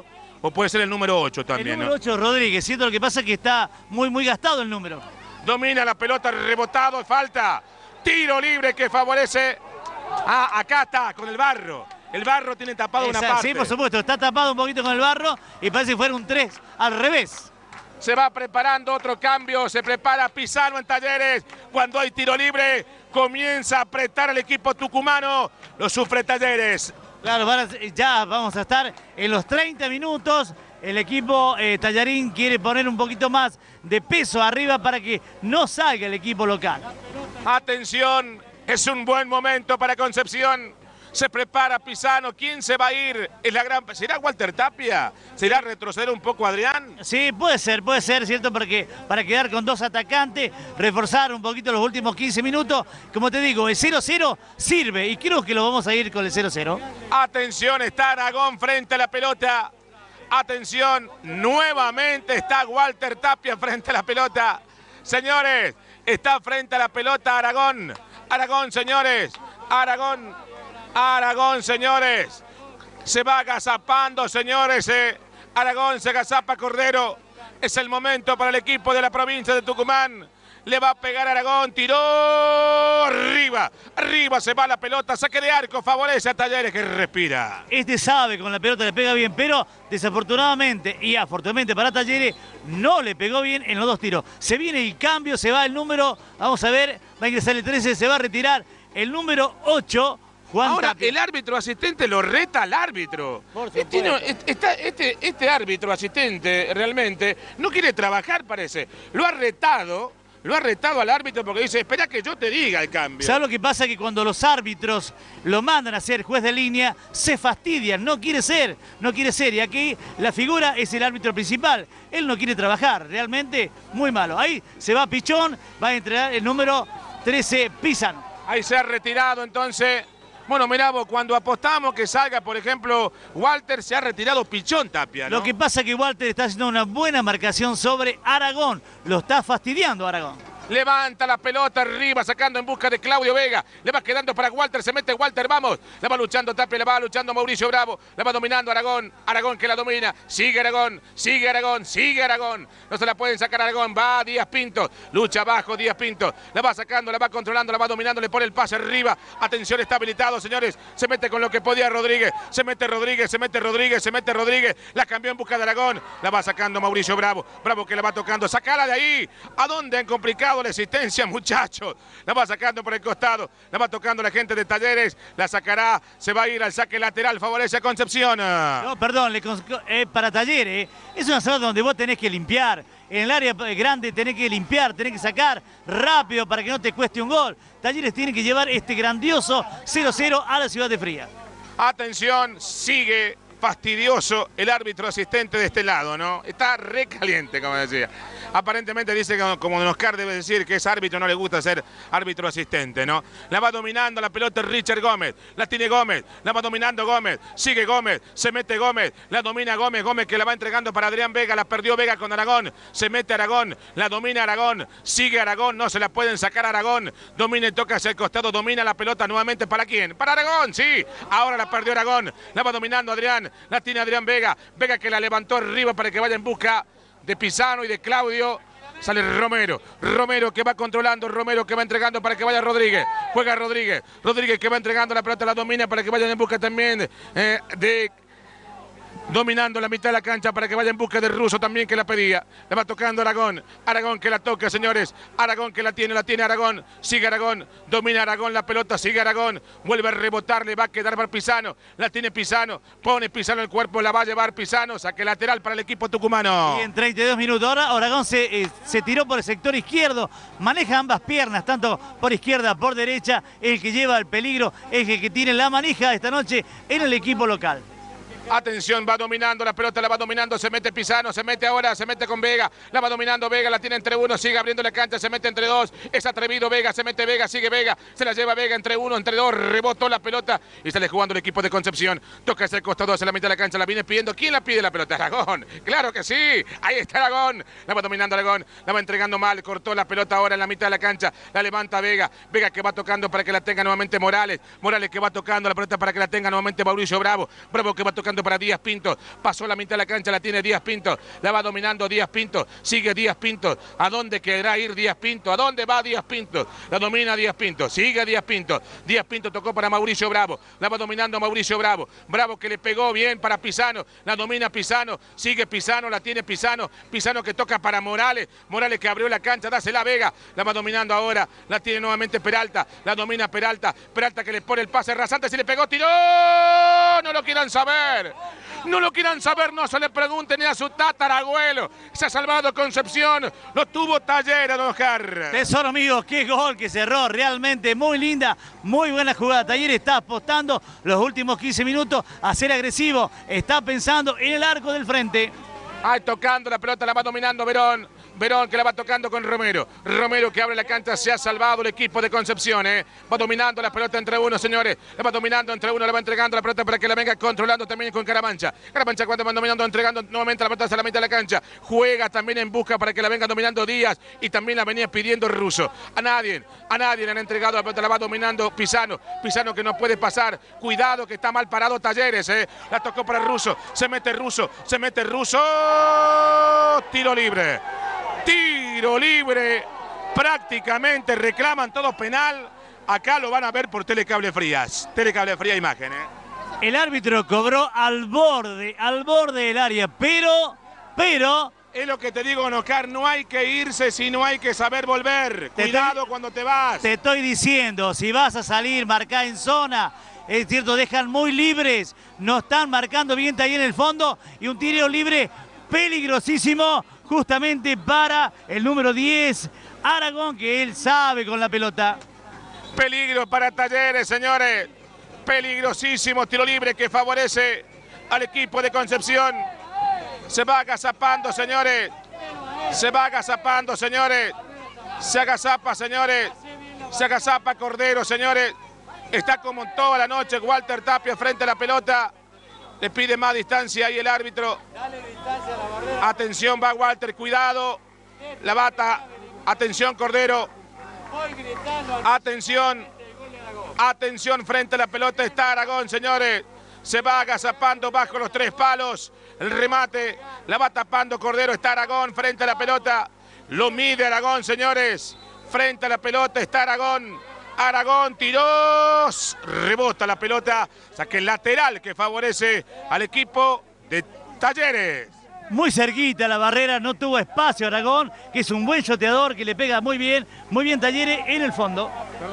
S1: o puede ser el número ocho también.
S2: El número
S1: ¿no?
S2: ocho, Rodríguez. Siento lo que pasa es que está muy, muy gastado el número.
S1: Domina la pelota, rebotado, falta. Tiro libre que favorece. Ah, acá está, con el barro. El barro tiene tapado
S2: Esa,
S1: una parte.
S2: Sí, por supuesto, está tapado un poquito con el barro y parece que fuera un tres al revés.
S1: Se va preparando otro cambio, se prepara Pisano en Talleres. Cuando hay tiro libre, comienza a apretar el equipo tucumano. Lo sufre Talleres.
S2: Claro, ya vamos a estar en los treinta minutos. El equipo eh, Tallarín quiere poner un poquito más de peso arriba para que no salga el equipo local.
S1: Atención, es un buen momento para Concepción. Se prepara Pisano. ¿Quién se va a ir? Es la gran... ¿Será Walter Tapia? ¿Será retroceder un poco Adrián?
S2: Sí, puede ser, puede ser, ¿cierto? Porque para quedar con dos atacantes, reforzar un poquito los últimos quince minutos. Como te digo, el cero cero sirve y creo que lo vamos a ir con el cero cero.
S1: Atención, está Aragón frente a la pelota. Atención, nuevamente está Walter Tapia frente a la pelota. Señores, está frente a la pelota Aragón. Aragón, señores. Aragón. Aragón, señores. Se va agazapando, señores. Eh. Aragón se agazapa Cordero. Es el momento para el equipo de la provincia de Tucumán. Le va a pegar Aragón. Tiró arriba. Arriba se va la pelota. Saque de arco. Favorece a Talleres que respira.
S2: Este sabe, con la pelota le pega bien, pero desafortunadamente y afortunadamente para Talleres no le pegó bien en los dos tiros. Se viene el cambio, se va el número. Vamos a ver. Va a ingresar el trece, se va a retirar el número ocho. Juan
S1: Ahora,
S2: Tapia.
S1: el árbitro asistente lo reta al árbitro. Este, no, este, este, este árbitro asistente realmente no quiere trabajar, parece. Lo ha retado, lo ha retado al árbitro porque dice, espera que yo te diga el cambio.
S2: ¿Sabes lo que pasa? Que cuando los árbitros lo mandan a ser juez de línea, se fastidian, no quiere ser, no quiere ser. Y aquí la figura es el árbitro principal. Él no quiere trabajar, realmente muy malo. Ahí se va Pichón, va a entregar el número trece, Pisano.
S1: Ahí se ha retirado entonces... Bueno, mirá vos, cuando apostamos que salga, por ejemplo, Walter, se ha retirado Pichón Tapia, ¿no?
S2: Lo que pasa es que Walter está haciendo una buena marcación sobre Aragón. Lo está fastidiando Aragón.
S1: Levanta la pelota arriba, sacando en busca de Claudio Vega. Le va quedando para Walter, se mete Walter, vamos. La va luchando Tapia, la va luchando Mauricio Bravo. La va dominando Aragón, Aragón que la domina. Sigue Aragón, sigue Aragón, sigue Aragón. No se la pueden sacar Aragón, va Díaz Pinto. Lucha abajo Díaz Pinto. La va sacando, la va controlando, la va dominando, le pone el pase arriba. Atención, está habilitado, señores. Se mete con lo que podía Rodríguez. Se mete Rodríguez, se mete Rodríguez, se mete Rodríguez. La cambió en busca de Aragón. La va sacando Mauricio Bravo. Bravo que la va tocando. Sacala de ahí. ¿A dónde han complicado la existencia, muchachos? La va sacando por el costado, la va tocando la gente de Talleres, la sacará, se va a ir al saque lateral, favorece a Concepción.
S2: No, perdón, le, eh, para Talleres, es una zona donde vos tenés que limpiar. En el área grande tenés que limpiar, tenés que sacar rápido para que no te cueste un gol. Talleres tiene que llevar este grandioso cero cero a la ciudad de Fría.
S1: Atención, sigue fastidioso el árbitro asistente de este lado, ¿no? Está recaliente, como decía. Aparentemente dice que, como Don Oscar debe decir, que ese árbitro no le gusta ser árbitro asistente, ¿no? La va dominando la pelota Richard Gómez. La tiene Gómez. La va dominando Gómez. Sigue Gómez. Se mete Gómez. La domina Gómez. Gómez que la va entregando para Adrián Vega. La perdió Vega con Aragón. Se mete Aragón. La domina Aragón. Sigue Aragón. No se la pueden sacar a Aragón. Domina y toca hacia el costado. Domina la pelota nuevamente. ¿Para quién? Para Aragón, sí. Ahora la perdió Aragón. La va dominando Adrián. La tiene Adrián Vega. Vega que la levantó arriba para que vaya en busca de Pisano y de Claudio. Sale Romero, Romero que va controlando, Romero que va entregando para que vaya Rodríguez. Juega Rodríguez, Rodríguez que va entregando la pelota, la domina para que vayan en busca también eh, de... Dominando la mitad de la cancha para que vaya en busca del ruso también que la pedía. Le va tocando Aragón. Aragón que la toca, señores. Aragón que la tiene, la tiene Aragón. Sigue Aragón. Domina Aragón la pelota. Sigue Aragón. Vuelve a rebotar. Le va a quedar para Pisano. La tiene Pisano. Pone Pisano el cuerpo. La va a llevar Pisano. Saque lateral para el equipo tucumano.
S2: Y en treinta y dos minutos. Ahora Aragón se, eh, se tiró por el sector izquierdo. Maneja ambas piernas, tanto por izquierda, por derecha. El que lleva el peligro es el que tiene la manija esta noche en el equipo local.
S1: Atención, va dominando la pelota, la va dominando, se mete Pisano, se mete ahora, se mete con Vega, la va dominando Vega, la tiene entre uno, sigue abriendo la cancha, se mete entre dos, es atrevido Vega, se mete Vega, sigue Vega, se la lleva Vega entre uno, entre dos, rebotó la pelota y sale jugando el equipo de Concepción, toca hacia el costado, hacia la mitad de la cancha, la viene pidiendo, ¿quién la pide la pelota? Aragón, claro que sí, ahí está Aragón, la va dominando Aragón, la va entregando mal, cortó la pelota ahora en la mitad de la cancha, la levanta Vega, Vega que va tocando para que la tenga nuevamente Morales, Morales que va tocando la pelota para que la tenga nuevamente Mauricio Bravo, Bravo que va tocando tocando para Díaz Pinto. Pasó la mitad de la cancha, la tiene Díaz Pinto. La va dominando Díaz Pinto. Sigue Díaz Pinto. ¿A dónde querrá ir Díaz Pinto? ¿A dónde va Díaz Pinto? La domina Díaz Pinto. Sigue Díaz Pinto. Díaz Pinto tocó para Mauricio Bravo. La va dominando Mauricio Bravo. Bravo que le pegó bien para Pisano. La domina Pisano. Sigue Pisano. La tiene Pisano. Pisano que toca para Morales. Morales que abrió la cancha. Dásela a Vega. La va dominando ahora. La tiene nuevamente Peralta. La domina Peralta. Peralta que le pone el pase rasante. Si le pegó, tiró. No lo quieran saber. No lo quieran saber. No se le pregunte ni a su tatarabuelo. Se ha salvado Concepción. Lo tuvo Talleres, don Oscar.
S2: Tesoro mío, qué gol que cerró. Realmente muy linda. Muy buena jugada. Talleres está apostando los últimos quince minutos a ser agresivo. Está pensando en el arco del frente.
S1: Ahí tocando la pelota, la va dominando Verón. Verón que la va tocando con Romero. Romero que abre la cancha, se ha salvado el equipo de Concepción. ¿eh? Va dominando la pelota entre uno, señores. La va dominando entre uno, le va entregando la pelota para que la venga controlando también con Caramancha. Caramancha cuando va dominando, entregando nuevamente la pelota hacia la mitad de la cancha. Juega también en busca para que la venga dominando Díaz y también la venía pidiendo Russo. A nadie, a nadie le han entregado la pelota, la va dominando Pisano. Pisano que no puede pasar. Cuidado que está mal parado Talleres. ¿eh? La tocó para Russo. Se mete Russo, se mete Russo. Tiro libre. Tiro libre, prácticamente reclaman todo penal. Acá lo van a ver por Telecable Frías. Telecable Fría imagen, ¿eh?
S2: El árbitro cobró al borde, al borde del área, pero, pero...
S1: Es lo que te digo, Oscar, no hay que irse si no hay que saber volver.
S2: Te
S1: Cuidado
S2: estoy,
S1: cuando te vas.
S2: Te estoy diciendo, si vas a salir, marcá en zona. Es cierto, dejan muy libres, no están marcando bien ahí en el fondo y un tiro libre peligrosísimo justamente para el número diez, Aragón, que él sabe con la pelota.
S1: Peligro para Talleres, señores. Peligrosísimo tiro libre que favorece al equipo de Concepción. Se va agazapando, señores. Se va agazapando, señores. Se agazapa, señores. Se agazapa Cordero, señores. Está como toda la noche Walter Tapia frente a la pelota. Le pide más distancia ahí el árbitro. Atención, va Walter, cuidado. La bata. Atención, Cordero. Atención. Atención, frente a la pelota está Aragón, señores. Se va agazapando bajo los tres palos. El remate. La va tapando Cordero. Está Aragón frente a la pelota. Lo mide Aragón, señores. Frente a la pelota está Aragón. Aragón tiró, rebota la pelota, saque el lateral que favorece al equipo de Talleres.
S2: Muy cerquita la barrera, no tuvo espacio Aragón, que es un buen shoteador, que le pega muy bien, muy bien Talleres en el fondo.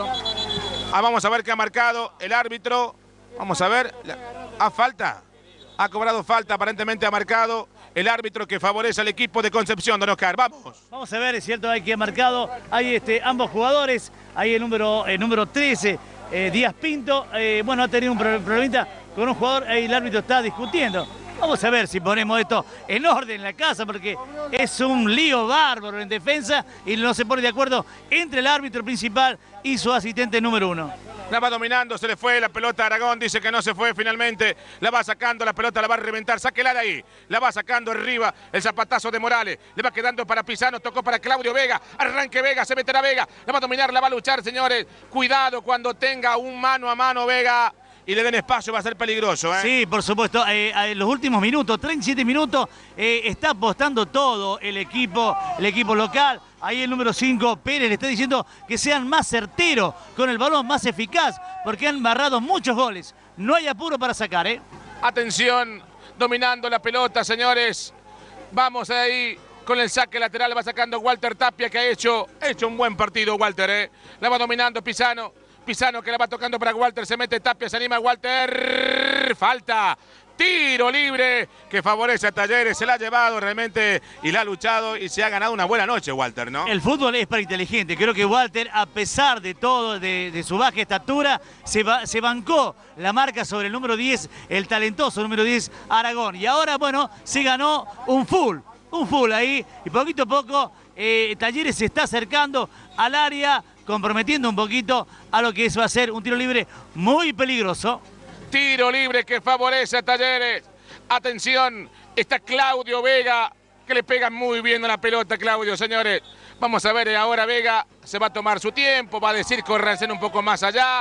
S1: Ah, vamos a ver qué ha marcado el árbitro. Vamos a ver, ¿a falta? Ha cobrado falta, aparentemente ha marcado el árbitro que favorece al equipo de Concepción, don Oscar. Vamos.
S2: Vamos a ver, es cierto, hay que ha marcado, hay este, ambos jugadores, hay el número, el número trece, eh, Díaz Pinto, eh, bueno, ha tenido un problemita con un jugador, ahí el árbitro está discutiendo. Vamos a ver si ponemos esto en orden en la casa, porque es un lío bárbaro en defensa y no se pone de acuerdo entre el árbitro principal y su asistente número uno.
S1: La va dominando, se le fue la pelota a Aragón, dice que no se fue finalmente. La va sacando, la pelota la va a reventar, sáquela de ahí. La va sacando arriba, el zapatazo de Morales. Le va quedando para Pisano, tocó para Claudio Vega. Arranque Vega, se meterá Vega. La va a dominar, la va a luchar, señores. Cuidado cuando tenga un mano a mano Vega y le den espacio, va a ser peligroso, ¿eh?
S2: Sí, por supuesto, eh, en los últimos minutos, treinta y siete minutos, eh, está apostando todo el equipo, el equipo local. Ahí el número cinco, Pérez, le está diciendo que sean más certeros con el balón, más eficaz, porque han barrado muchos goles. No hay apuro para sacar, ¿eh?
S1: Atención, dominando la pelota, señores. Vamos ahí con el saque lateral, va sacando Walter Tapia, que ha hecho, ha hecho un buen partido, Walter, ¿eh? La va dominando Pisano. Pisano que la va tocando para Walter, se mete Tapia, se anima Walter. Falta. Tiro libre que favorece a Talleres, se la ha llevado realmente y la ha luchado y se ha ganado una buena noche, Walter, ¿no?
S2: El fútbol es para inteligente. Creo que Walter, a pesar de todo, de, de su baja estatura, se, va, se bancó la marca sobre el número diez, el talentoso número diez, Aragón. Y ahora, bueno, se ganó un full, un full ahí. Y poquito a poco, eh, Talleres se está acercando al área, comprometiendo un poquito a lo que eso va a ser un tiro libre muy peligroso.
S1: Tiro libre que favorece a Talleres. Atención, está Claudio Vega, que le pega muy bien a la pelota, Claudio, señores. Vamos a ver, ahora Vega se va a tomar su tiempo, va a decir córranse un poco más allá.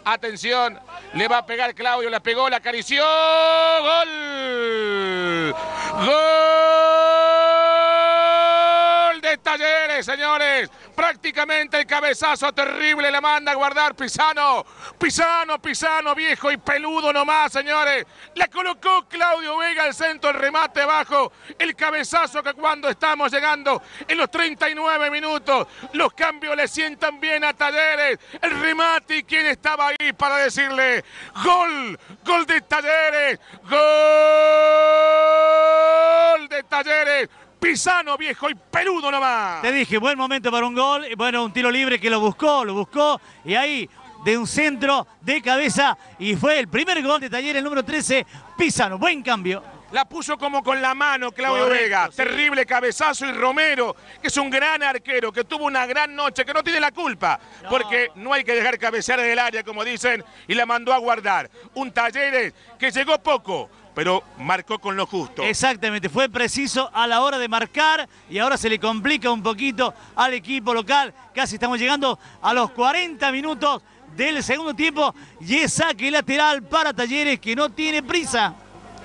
S1: Atención, le va a pegar Claudio, la pegó, la acarició. ¡Gol! ¡Gol de Talleres, señores! Prácticamente el cabezazo terrible le manda a guardar Pisano. Pisano, Pisano, viejo y peludo nomás, señores. Le colocó Claudio Vega al centro, el remate abajo. El cabezazo que cuando estamos llegando en los treinta y nueve minutos, los cambios le sientan bien a Talleres. El remate, y quién estaba ahí para decirle gol, gol de Talleres, gol de Talleres. Pisano, viejo y peludo nomás.
S2: Te dije, buen momento para un gol. Bueno, un tiro libre que lo buscó, lo buscó. Y ahí, de un centro de cabeza. Y fue el primer gol de Talleres, el número trece, Pisano. Buen cambio.
S1: La puso como con la mano Claudio
S2: Correcto,
S1: Vega.
S2: Sí.
S1: Terrible cabezazo. Y Romero, que es un gran arquero, que tuvo una gran noche, que no tiene la culpa.
S2: No.
S1: Porque no hay que dejar cabecear del área, como dicen, y la mandó a guardar. Un Talleres que llegó poco, pero marcó con lo justo.
S2: Exactamente, fue preciso a la hora de marcar y ahora se le complica un poquito al equipo local. Casi estamos llegando a los cuarenta minutos del segundo tiempo y es saque lateral para Talleres, que no tiene prisa.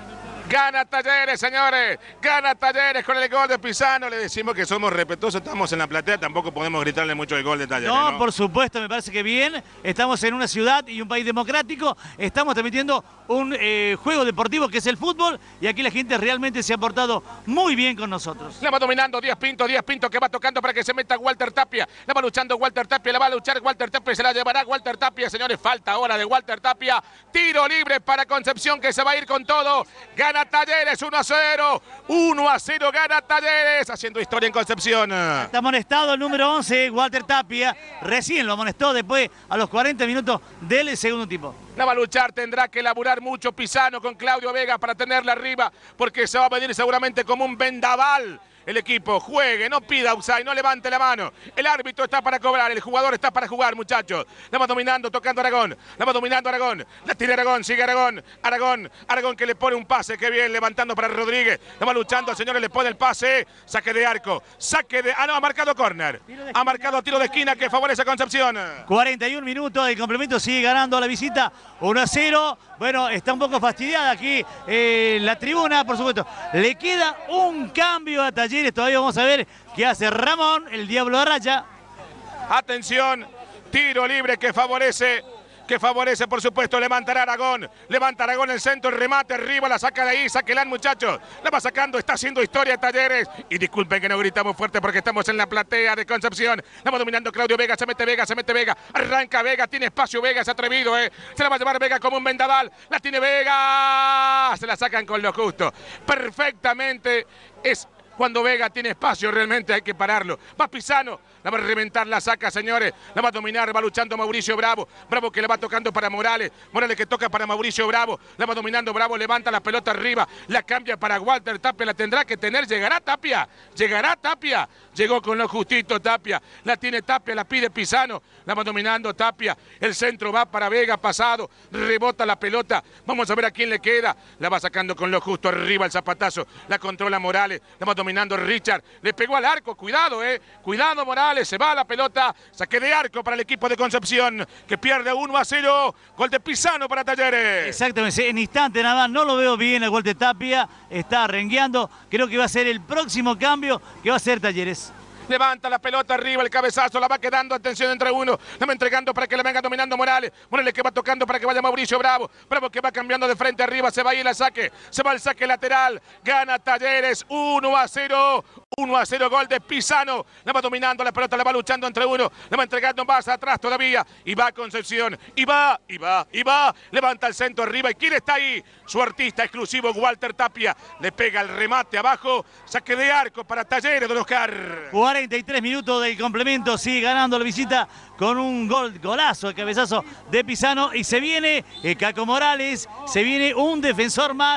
S1: Gana Talleres, señores. Gana Talleres con el gol de Pisano. Le decimos que somos respetuosos, estamos en la platea. Tampoco podemos gritarle mucho el gol de Talleres,
S2: No,
S1: ¿no?
S2: por supuesto, me parece que bien. Estamos en una ciudad y un país democrático. Estamos transmitiendo un eh, juego deportivo que es el fútbol. Y aquí la gente realmente se ha portado muy bien con nosotros.
S1: La va dominando Díaz Pinto, Díaz Pinto que va tocando para que se meta Walter Tapia. La va luchando Walter Tapia, la va a luchar Walter Tapia, se la llevará Walter Tapia, señores. Falta ahora de Walter Tapia. Tiro libre para Concepción, que se va a ir con todo. Gana Talleres uno a cero. uno a cero gana Talleres, haciendo historia en Concepción.
S2: Está amonestado el número once, Walter Tapia. Recién lo amonestó después a los cuarenta minutos del segundo tiempo.
S1: La va a luchar, tendrá que laburar mucho Pisano con Claudio Vega para tenerla arriba, porque se va a venir seguramente como un vendaval. El equipo juegue, no pida outside, no levante la mano. El árbitro está para cobrar, el jugador está para jugar, muchachos. La va dominando, tocando Aragón. La va dominando Aragón. La tiene Aragón, sigue Aragón. Aragón, Aragón que le pone un pase, qué bien, levantando para Rodríguez. La va luchando, señores, le pone el pase. Saque de arco, saque de... Ah, no, ha marcado córner. Ha marcado tiro de esquina que favorece a Concepción.
S2: cuarenta y un minutos, el complemento sigue ganando a la visita, uno a cero. Bueno, está un poco fastidiada aquí eh, la tribuna, por supuesto. Le queda un cambio a Talleres, todavía vamos a ver qué hace Ramón, el Diablo de Raya.
S1: Atención, tiro libre que favorece... que favorece, por supuesto, levantará Aragón, levanta Aragón el centro, el remate arriba, la saca de ahí, sáquela, muchachos, la va sacando, está haciendo historia Talleres, y disculpen que no gritamos fuerte porque estamos en la platea de Concepción, la va dominando Claudio Vega, se mete Vega, se mete Vega, arranca Vega, tiene espacio Vega, es atrevido, eh, se la va a llevar Vega como un vendaval, la tiene Vega, se la sacan con lo justo, perfectamente, es... Cuando Vega tiene espacio, realmente hay que pararlo. Va Pisano, la va a reventar, la saca, señores. La va a dominar, va luchando Mauricio Bravo. Bravo que le va tocando para Morales. Morales que toca para Mauricio Bravo. La va dominando Bravo, levanta la pelota arriba. La cambia para Walter Tapia, la tendrá que tener. ¿Llegará Tapia? ¿Llegará Tapia? Llegó con lo justito Tapia. La tiene Tapia, la pide Pisano. La va dominando Tapia. El centro va para Vega, pasado. Rebota la pelota. Vamos a ver a quién le queda. La va sacando con lo justo arriba el zapatazo. La controla Morales. La va dominando Richard, le pegó al arco, cuidado, eh, cuidado Morales, se va la pelota, saque de arco para el equipo de Concepción, que pierde uno a cero, gol de Pisano para Talleres.
S2: Exactamente, en instante nada más, no lo veo bien el gol de Tapia, está rengueando, creo que va a ser el próximo cambio que va a hacer Talleres.
S1: Levanta la pelota arriba, el cabezazo, la va quedando, atención entre uno, la va entregando para que le venga dominando Morales, Morales que va tocando para que vaya Mauricio Bravo, Bravo que va cambiando de frente arriba, se va a ir el saque, se va el saque lateral, gana Talleres, uno a cero, uno a cero, gol de Pisano, la va dominando la pelota, la va luchando entre uno, la va entregando más atrás todavía, y va Concepción, y va, y va, y va, levanta el centro arriba, ¿y quién está ahí? Su artista exclusivo, Walter Tapia, le pega el remate abajo, saque de arco para Talleres, don Oscar.
S2: cuarenta y tres minutos del complemento, sigue ganando la visita con un gol, golazo de cabezazo de Pisano y se viene eh, Caco Morales, se viene un defensor más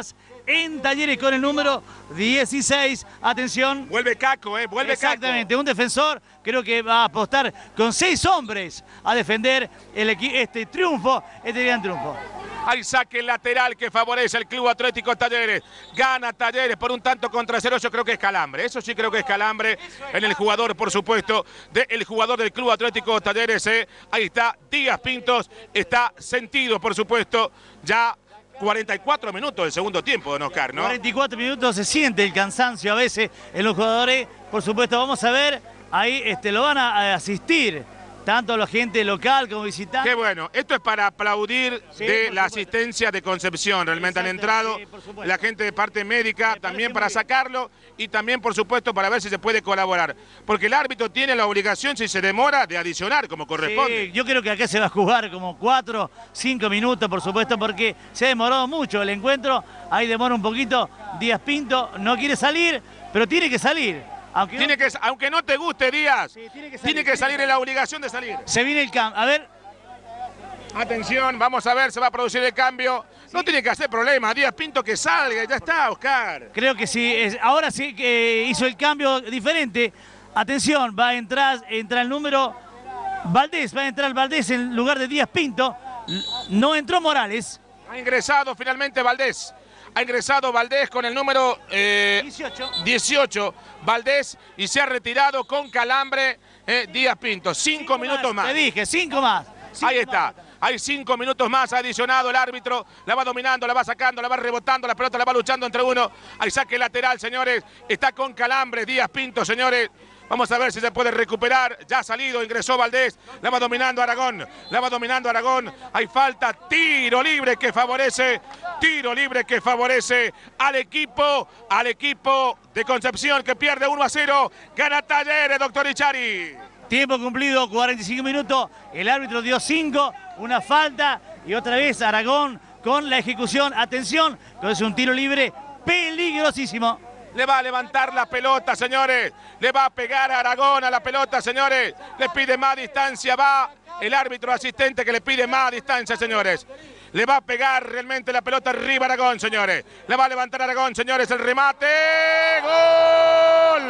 S2: en Talleres con el número dieciséis. Atención.
S1: Vuelve Caco, ¿eh? Vuelve
S2: Exactamente,
S1: Caco.
S2: un defensor creo que va a apostar con seis hombres a defender el este triunfo, este gran triunfo.
S1: Hay saque lateral que favorece al Club Atlético Talleres. Gana Talleres por un tanto contra cero. Yo creo que es calambre. Eso sí creo que es calambre en el jugador, por supuesto, del jugador del Club Atlético Talleres. Eh. Ahí está Díaz Pintos. Está sentido, por supuesto, ya cuarenta y cuatro minutos del segundo tiempo, don Oscar, ¿no?
S2: cuarenta y cuatro minutos, se siente el cansancio a veces en los jugadores. Por supuesto, vamos a ver, ahí este, lo van a asistir tanto la gente local como visitante.
S1: Qué bueno, esto es para aplaudir
S2: sí,
S1: de la
S2: supuesto.
S1: asistencia de Concepción. Realmente han entrado
S2: sí,
S1: la gente de parte médica,
S2: Me
S1: también para
S2: bien.
S1: sacarlo y también, por supuesto, para ver si se puede colaborar. Porque el árbitro tiene la obligación, si se demora, de adicionar como corresponde.
S2: Sí, yo creo que acá se va a jugar como cuatro, cinco minutos, por supuesto, porque se ha demorado mucho el encuentro. Ahí demora un poquito. Díaz Pinto no quiere salir, pero tiene que salir. Aunque
S1: Tiene
S2: no,
S1: que, aunque no te guste, Díaz,
S2: sí, tiene que salir,
S1: tiene que salir en la obligación de salir.
S2: se viene el cambio. A ver,
S1: Atención, vamos a ver, se va a producir el cambio. No tiene que hacer problema, Díaz Pinto que salga, ya está, Oscar.
S2: creo que sí. Es, ahora sí que hizo el cambio diferente. Atención, va a entrar, entra el número Valdés, va a entrar Valdés en lugar de Díaz Pinto. No entró Morales.
S1: Ha ingresado finalmente Valdés. Ha ingresado Valdés con el número eh,
S2: dieciocho.
S1: dieciocho. Valdés y se ha retirado con calambre eh, Díaz Pinto. Cinco,
S2: Cinco
S1: minutos más.
S2: Te dije, cinco más. Cinco
S1: Ahí está.
S2: más.
S1: Hay cinco minutos más adicionado el árbitro. La va dominando, la va sacando, la va rebotando, la pelota la va luchando entre uno. Hay saque lateral, señores. Está con calambre Díaz Pinto, señores. Vamos a ver si se puede recuperar. Ya ha salido, ingresó Valdés. La va dominando Aragón. La va dominando Aragón. Hay falta. Tiro libre que favorece. Tiro libre que favorece al equipo. Al equipo de Concepción que pierde uno a cero. Gana Talleres, doctor Ichari.
S2: Tiempo cumplido, cuarenta y cinco minutos. El árbitro dio cinco. Una falta. Y otra vez Aragón con la ejecución. Atención. Es un tiro libre peligrosísimo.
S1: Le va a levantar la pelota, señores. Le va a pegar a Aragón a la pelota, señores. Le pide más distancia. Va el árbitro asistente que le pide más distancia, señores. Le va a pegar realmente la pelota arriba a Aragón, señores. Le va a levantar a Aragón, señores. El remate. ¡Gol!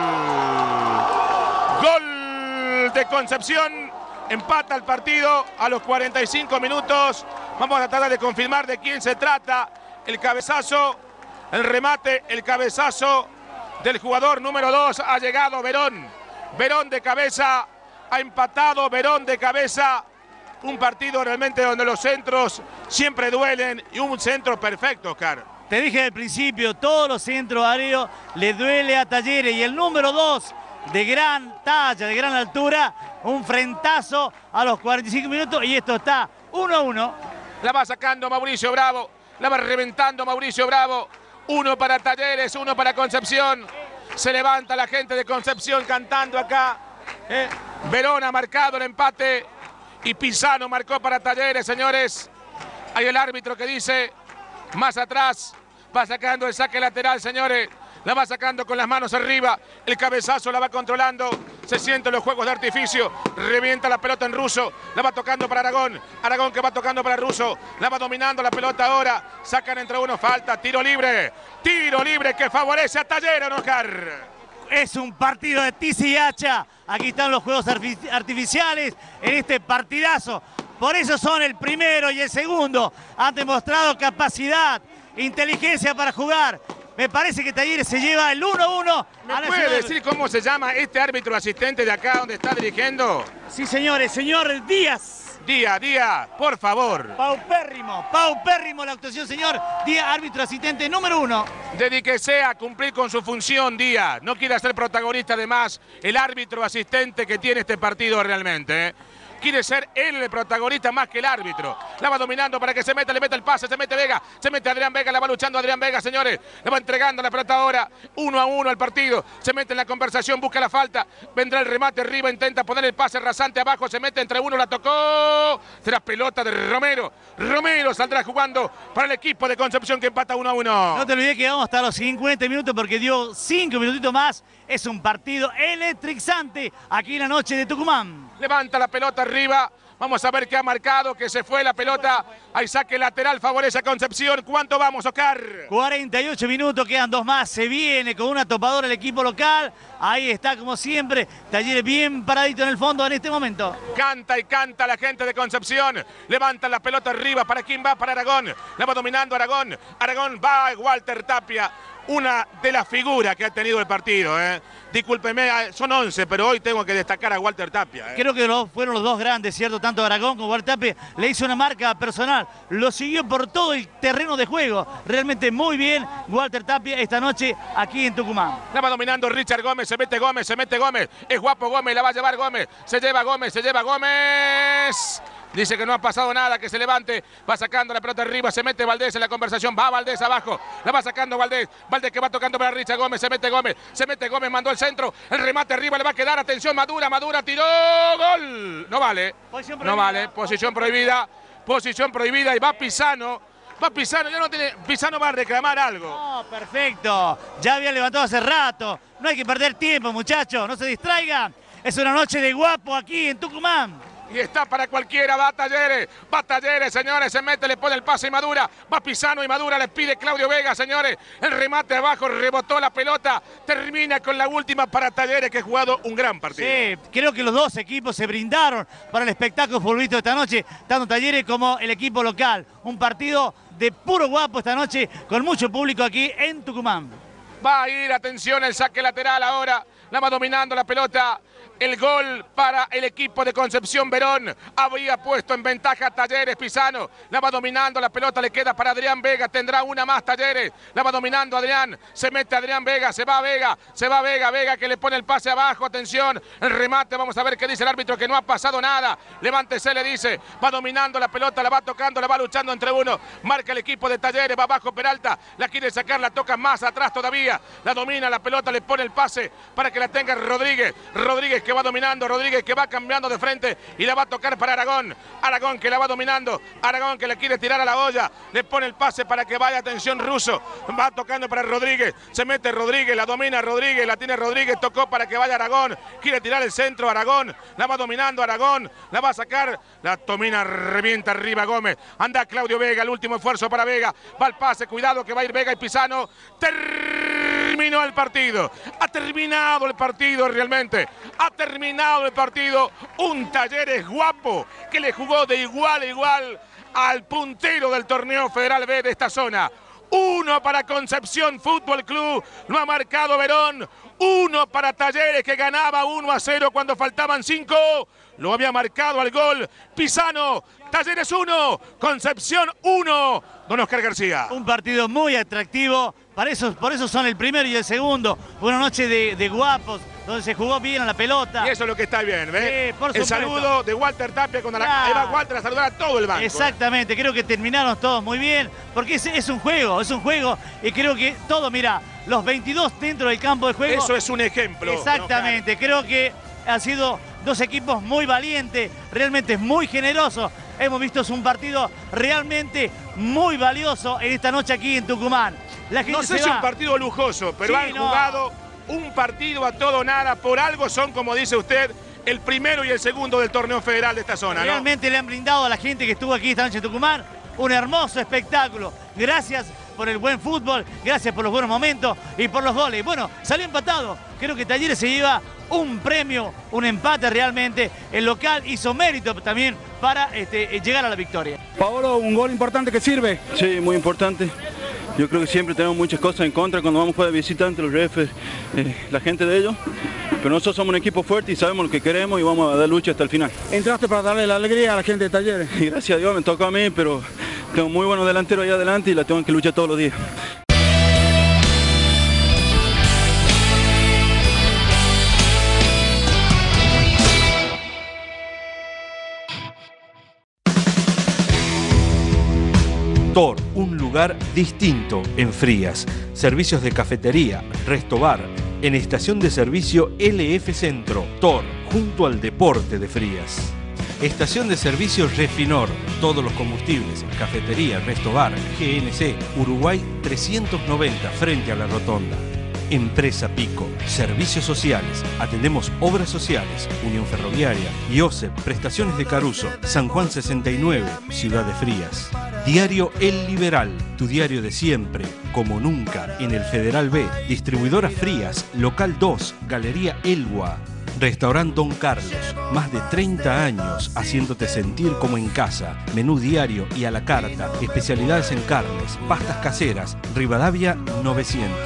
S1: Gol de Concepción. Empata el partido a los cuarenta y cinco minutos. Vamos a tratar de confirmar de quién se trata. El cabezazo. El remate, el cabezazo del jugador número dos. Ha llegado Verón. Verón de cabeza. Ha empatado Verón de cabeza. Un partido realmente donde los centros siempre duelen. Y un centro perfecto, Oscar.
S2: Te dije al principio, todos los centros aéreos le duele a Talleres. Y el número dos, de gran talla, de gran altura. Un frentazo a los cuarenta y cinco minutos. Y esto está uno a uno.
S1: La va sacando Mauricio Bravo. La va reventando Mauricio Bravo. Uno para Talleres, uno para Concepción. Se levanta la gente de Concepción cantando acá. ¿eh? Verón ha marcado el empate y Pisano marcó para Talleres, señores. Hay el árbitro que dice, más atrás, va sacando el saque lateral, señores. La va sacando con las manos arriba. El cabezazo la va controlando. Se sienten los juegos de artificio. Revienta la pelota en Russo. La va tocando para Aragón. Aragón que va tocando para Russo. La va dominando la pelota ahora. Sacan entre uno. Falta. Tiro libre. Tiro libre que favorece a Talleres, Oscar.
S2: Es un partido de tiza y hacha. Aquí están los juegos artificiales en este partidazo. Por eso son el primero y el segundo. Han demostrado capacidad, inteligencia para jugar. Me parece que Talleres se lleva el uno a uno.
S1: ¿Me puede decir cómo se llama este árbitro asistente de acá donde está dirigiendo?
S2: Sí, señores. Señor Díaz.
S1: Díaz, Díaz, por favor.
S2: Paupérrimo, paupérrimo la actuación, señor Díaz, árbitro asistente número uno.
S1: Dedíquese a cumplir con su función, Díaz. No quiera ser protagonista, además, el árbitro asistente que tiene este partido realmente, ¿eh? Quiere ser él el protagonista más que el árbitro. La va dominando para que se meta, le mete el pase, se mete Vega, se mete Adrián Vega, la va luchando Adrián Vega, señores. Le va entregando la pelota ahora, uno a uno al partido. Se mete en la conversación, busca la falta. Vendrá el remate arriba, intenta poner el pase rasante abajo, se mete entre uno, la tocó. Será pelota de Romero. Romero saldrá jugando para el equipo de Concepción que empata uno a uno.
S2: No te olvides que vamos hasta los cincuenta minutos porque dio cinco minutitos más. Es un partido electrizante aquí en la noche de Tucumán.
S1: Levanta la pelota arriba, Vamos a ver qué ha marcado, que se fue la pelota. Hay saque lateral, favorece a Concepción. ¿Cuánto vamos, Oscar?
S2: cuarenta y ocho minutos, quedan dos más. Se viene con una topadora el equipo local. Ahí está, como siempre, Talleres bien paradito en el fondo en este momento.
S1: Canta y canta la gente de Concepción. Levanta la pelota arriba. ¿Para quién va? Para Aragón. La va dominando Aragón. Aragón va Walter Tapia. Una de las figuras que ha tenido el partido. ¿eh? Discúlpeme, son once, pero hoy tengo que destacar a Walter Tapia. ¿eh?
S2: Creo que los, fueron los dos grandes, ¿cierto? Tanto Aragón como Walter Tapia. Le hizo una marca personal. Lo siguió por todo el terreno de juego. Realmente muy bien Walter Tapia esta noche aquí en Tucumán.
S1: La va dominando Richard Gómez. Se mete Gómez, se mete Gómez. Es guapo Gómez, la va a llevar Gómez. Se lleva Gómez, se lleva Gómez. Dice que no ha pasado nada, que se levante. Va sacando la pelota arriba, se mete Valdés en la conversación. Va Valdés abajo, la va sacando Valdés. Valdés que va tocando para Richard Gómez. Se mete Gómez, se mete Gómez, mandó el centro. El remate arriba le va a quedar. Atención, Madura, Madura tiró. Gol. No vale, no vale. Posición prohibida, posición prohibida. Y va Pisano. Va Pisano, ya no tiene. Pisano va a reclamar algo.
S2: No, perfecto. Ya había levantado hace rato. No hay que perder tiempo, muchachos. No se distraigan. Es una noche de guapo aquí en Tucumán.
S1: Y está para cualquiera, va Talleres, va Talleres, señores, se mete, le pone el pase y Madura, va Pisano y Madura, le pide Claudio Vega, señores, el remate abajo, rebotó la pelota, termina con la última para Talleres, que ha jugado un gran partido.
S2: Sí, creo que los dos equipos se brindaron para el espectáculo futbolístico de esta noche, tanto Talleres como el equipo local. Un partido de puro guapo esta noche, con mucho público aquí en Tucumán.
S1: Va a ir, atención, el saque lateral ahora, la va dominando la pelota. El gol para el equipo de Concepción Verón. Había puesto en ventaja a Talleres. Pisano la va dominando. La pelota le queda para Adrián Vega. Tendrá una más Talleres. La va dominando Adrián. Se mete Adrián Vega. Se va Vega. Se va Vega. Vega que le pone el pase abajo. Atención. El remate. Vamos a ver qué dice el árbitro. Que no ha pasado nada. Levántese, le dice. Va dominando la pelota. La va tocando. La va luchando entre uno. Marca el equipo de Talleres. Va abajo Peralta. La quiere sacar. La toca más atrás todavía. La domina la pelota. Le pone el pase para que la tenga Rodríguez. Rodríguez que va dominando, Rodríguez que va cambiando de frente y la va a tocar para Aragón. Aragón que la va dominando, Aragón que le quiere tirar a la olla, le pone el pase para que vaya, atención Russo, va tocando para Rodríguez, se mete Rodríguez, la domina Rodríguez, la tiene Rodríguez, tocó para que vaya Aragón, quiere tirar el centro, Aragón, la va dominando Aragón, la va a sacar, la domina, revienta arriba Gómez, anda Claudio Vega, el último esfuerzo para Vega, va el pase, cuidado que va a ir Vega y Pisano, terminó el partido, ha terminado el partido realmente, ha terminado el partido, un Talleres guapo que le jugó de igual a igual al puntero del torneo Federal B de esta zona. Uno para Concepción Fútbol Club, lo ha marcado Verón. Uno para Talleres que ganaba uno a cero cuando faltaban cinco. Lo había marcado al gol Pisano. Talleres uno, Concepción uno. Don Oscar García.
S2: Un partido muy atractivo. Para eso, por eso son el primero y el segundo. Una noche de, de guapos, donde se jugó bien a la pelota.
S1: Y eso es lo que está bien, ¿ves?
S2: Sí, por
S1: el
S2: supuesto.
S1: Saludo de Walter Tapia cuando
S2: Claro.
S1: la, Eva Walter a saludar a todo el banco.
S2: Exactamente, creo que terminaron todos muy bien, porque es, es un juego, es un juego, y creo que todo, mira, los veintidós dentro del campo de juego.
S1: Eso es un ejemplo.
S2: Exactamente,
S1: ¿no?
S2: Creo que han sido dos equipos muy valientes, realmente muy generosos. Hemos visto un partido realmente muy valioso en esta noche aquí en Tucumán. La gente
S1: No sé
S2: se
S1: si
S2: va.
S1: un partido lujoso, pero
S2: Sí,
S1: han
S2: no.
S1: jugado un partido a todo o nada. Por algo son, como dice usted, el primero y el segundo del torneo federal de esta zona, ¿no?
S2: Realmente le han brindado a la gente que estuvo aquí esta noche en Tucumán un hermoso espectáculo. Gracias por el buen fútbol, gracias por los buenos momentos y por los goles. Bueno, salió empatado. Creo que Talleres se lleva un premio, un empate realmente. El local hizo mérito también para este, llegar a la victoria.
S3: Paolo, un gol importante que sirve.
S4: Sí, muy importante. Yo creo que siempre tenemos muchas cosas en contra cuando vamos a jugar de visitante, los refs, eh, la gente de ellos. Pero nosotros somos un equipo fuerte y sabemos lo que queremos y vamos a dar lucha hasta el final.
S3: Entraste para darle la alegría a la gente de Talleres.
S4: Y gracias a Dios me tocó a mí, pero tengo muy buenos delanteros allá adelante y la tengo que luchar todos los días.
S5: Tor, un lugar distinto en Frías. Servicios de cafetería, restobar, en estación de servicio L F Centro. Tor, junto al deporte de Frías. Estación de servicio Refinor, todos los combustibles, cafetería, restobar, G N C, Uruguay trescientos noventa, frente a la rotonda. Empresa Pico, servicios sociales, atendemos obras sociales, Unión Ferroviaria, I O S E P, prestaciones de Caruso, San Juan sesenta y nueve, Ciudad de Frías. Diario El Liberal, tu diario de siempre, como nunca, en el Federal B. Distribuidora Frías, Local dos, Galería Elgua. Restaurant Don Carlos, más de treinta años haciéndote sentir como en casa. Menú diario y a la carta, especialidades en carnes, pastas caseras, Rivadavia novecientos.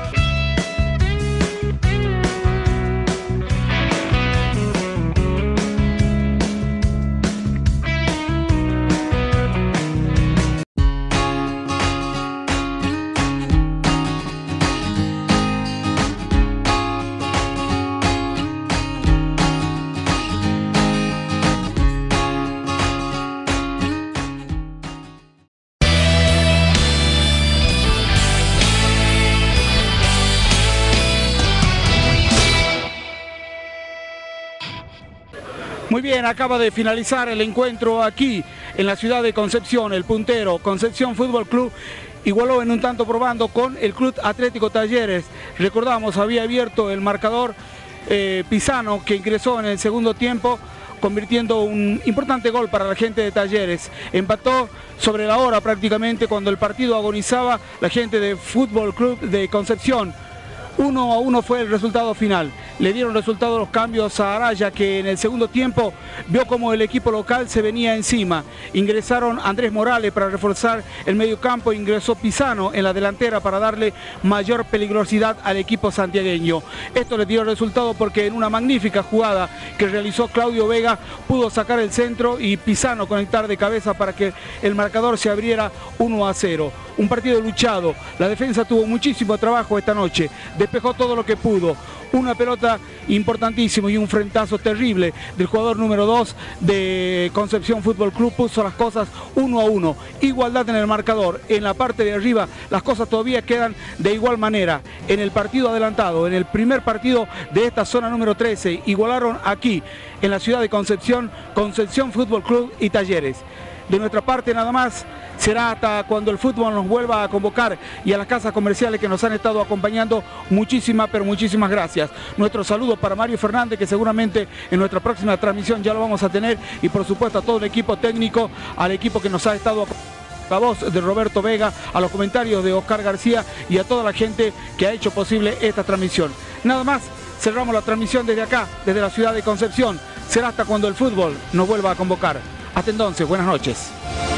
S3: Muy bien, acaba de finalizar el encuentro aquí en la ciudad de Concepción. El puntero Concepción Fútbol Club igualó en un tanto probando con el Club Atlético Talleres. Recordamos, había abierto el marcador eh, Pisano, que ingresó en el segundo tiempo, convirtiendo un importante gol para la gente de Talleres. Empató sobre la hora prácticamente cuando el partido agonizaba la gente de Fútbol Club de Concepción. Uno a uno fue el resultado final. Le dieron resultado los cambios a Araya, que en el segundo tiempo vio como el equipo local se venía encima. Ingresaron Andrés Morales para reforzar el mediocampo, ingresó Pisano en la delantera para darle mayor peligrosidad al equipo santiagueño. Esto le dio resultado porque en una magnífica jugada que realizó Claudio Vega pudo sacar el centro y Pisano conectar de cabeza para que el marcador se abriera uno a cero. Un partido luchado, la defensa tuvo muchísimo trabajo esta noche, despejó todo lo que pudo. Una pelota importantísima y un frentazo terrible del jugador número dos de Concepción Fútbol Club puso las cosas uno a uno. Igualdad en el marcador. En la parte de arriba las cosas todavía quedan de igual manera. En el partido adelantado, en el primer partido de esta zona número trece, igualaron aquí en la ciudad de Concepción, Concepción Fútbol Club y Talleres. De nuestra parte nada más, será hasta cuando el fútbol nos vuelva a convocar, y a las casas comerciales que nos han estado acompañando, muchísimas, pero muchísimas gracias. Nuestro saludo para Mario Fernández, que seguramente en nuestra próxima transmisión ya lo vamos a tener, y por supuesto a todo el equipo técnico, al equipo que nos ha estado acompañando. La voz de Roberto Vega, a los comentarios de Oscar García y a toda la gente que ha hecho posible esta transmisión. Nada más, cerramos la transmisión desde acá, desde la ciudad de Concepción. Será hasta cuando el fútbol nos vuelva a convocar. Hasta entonces, buenas noches.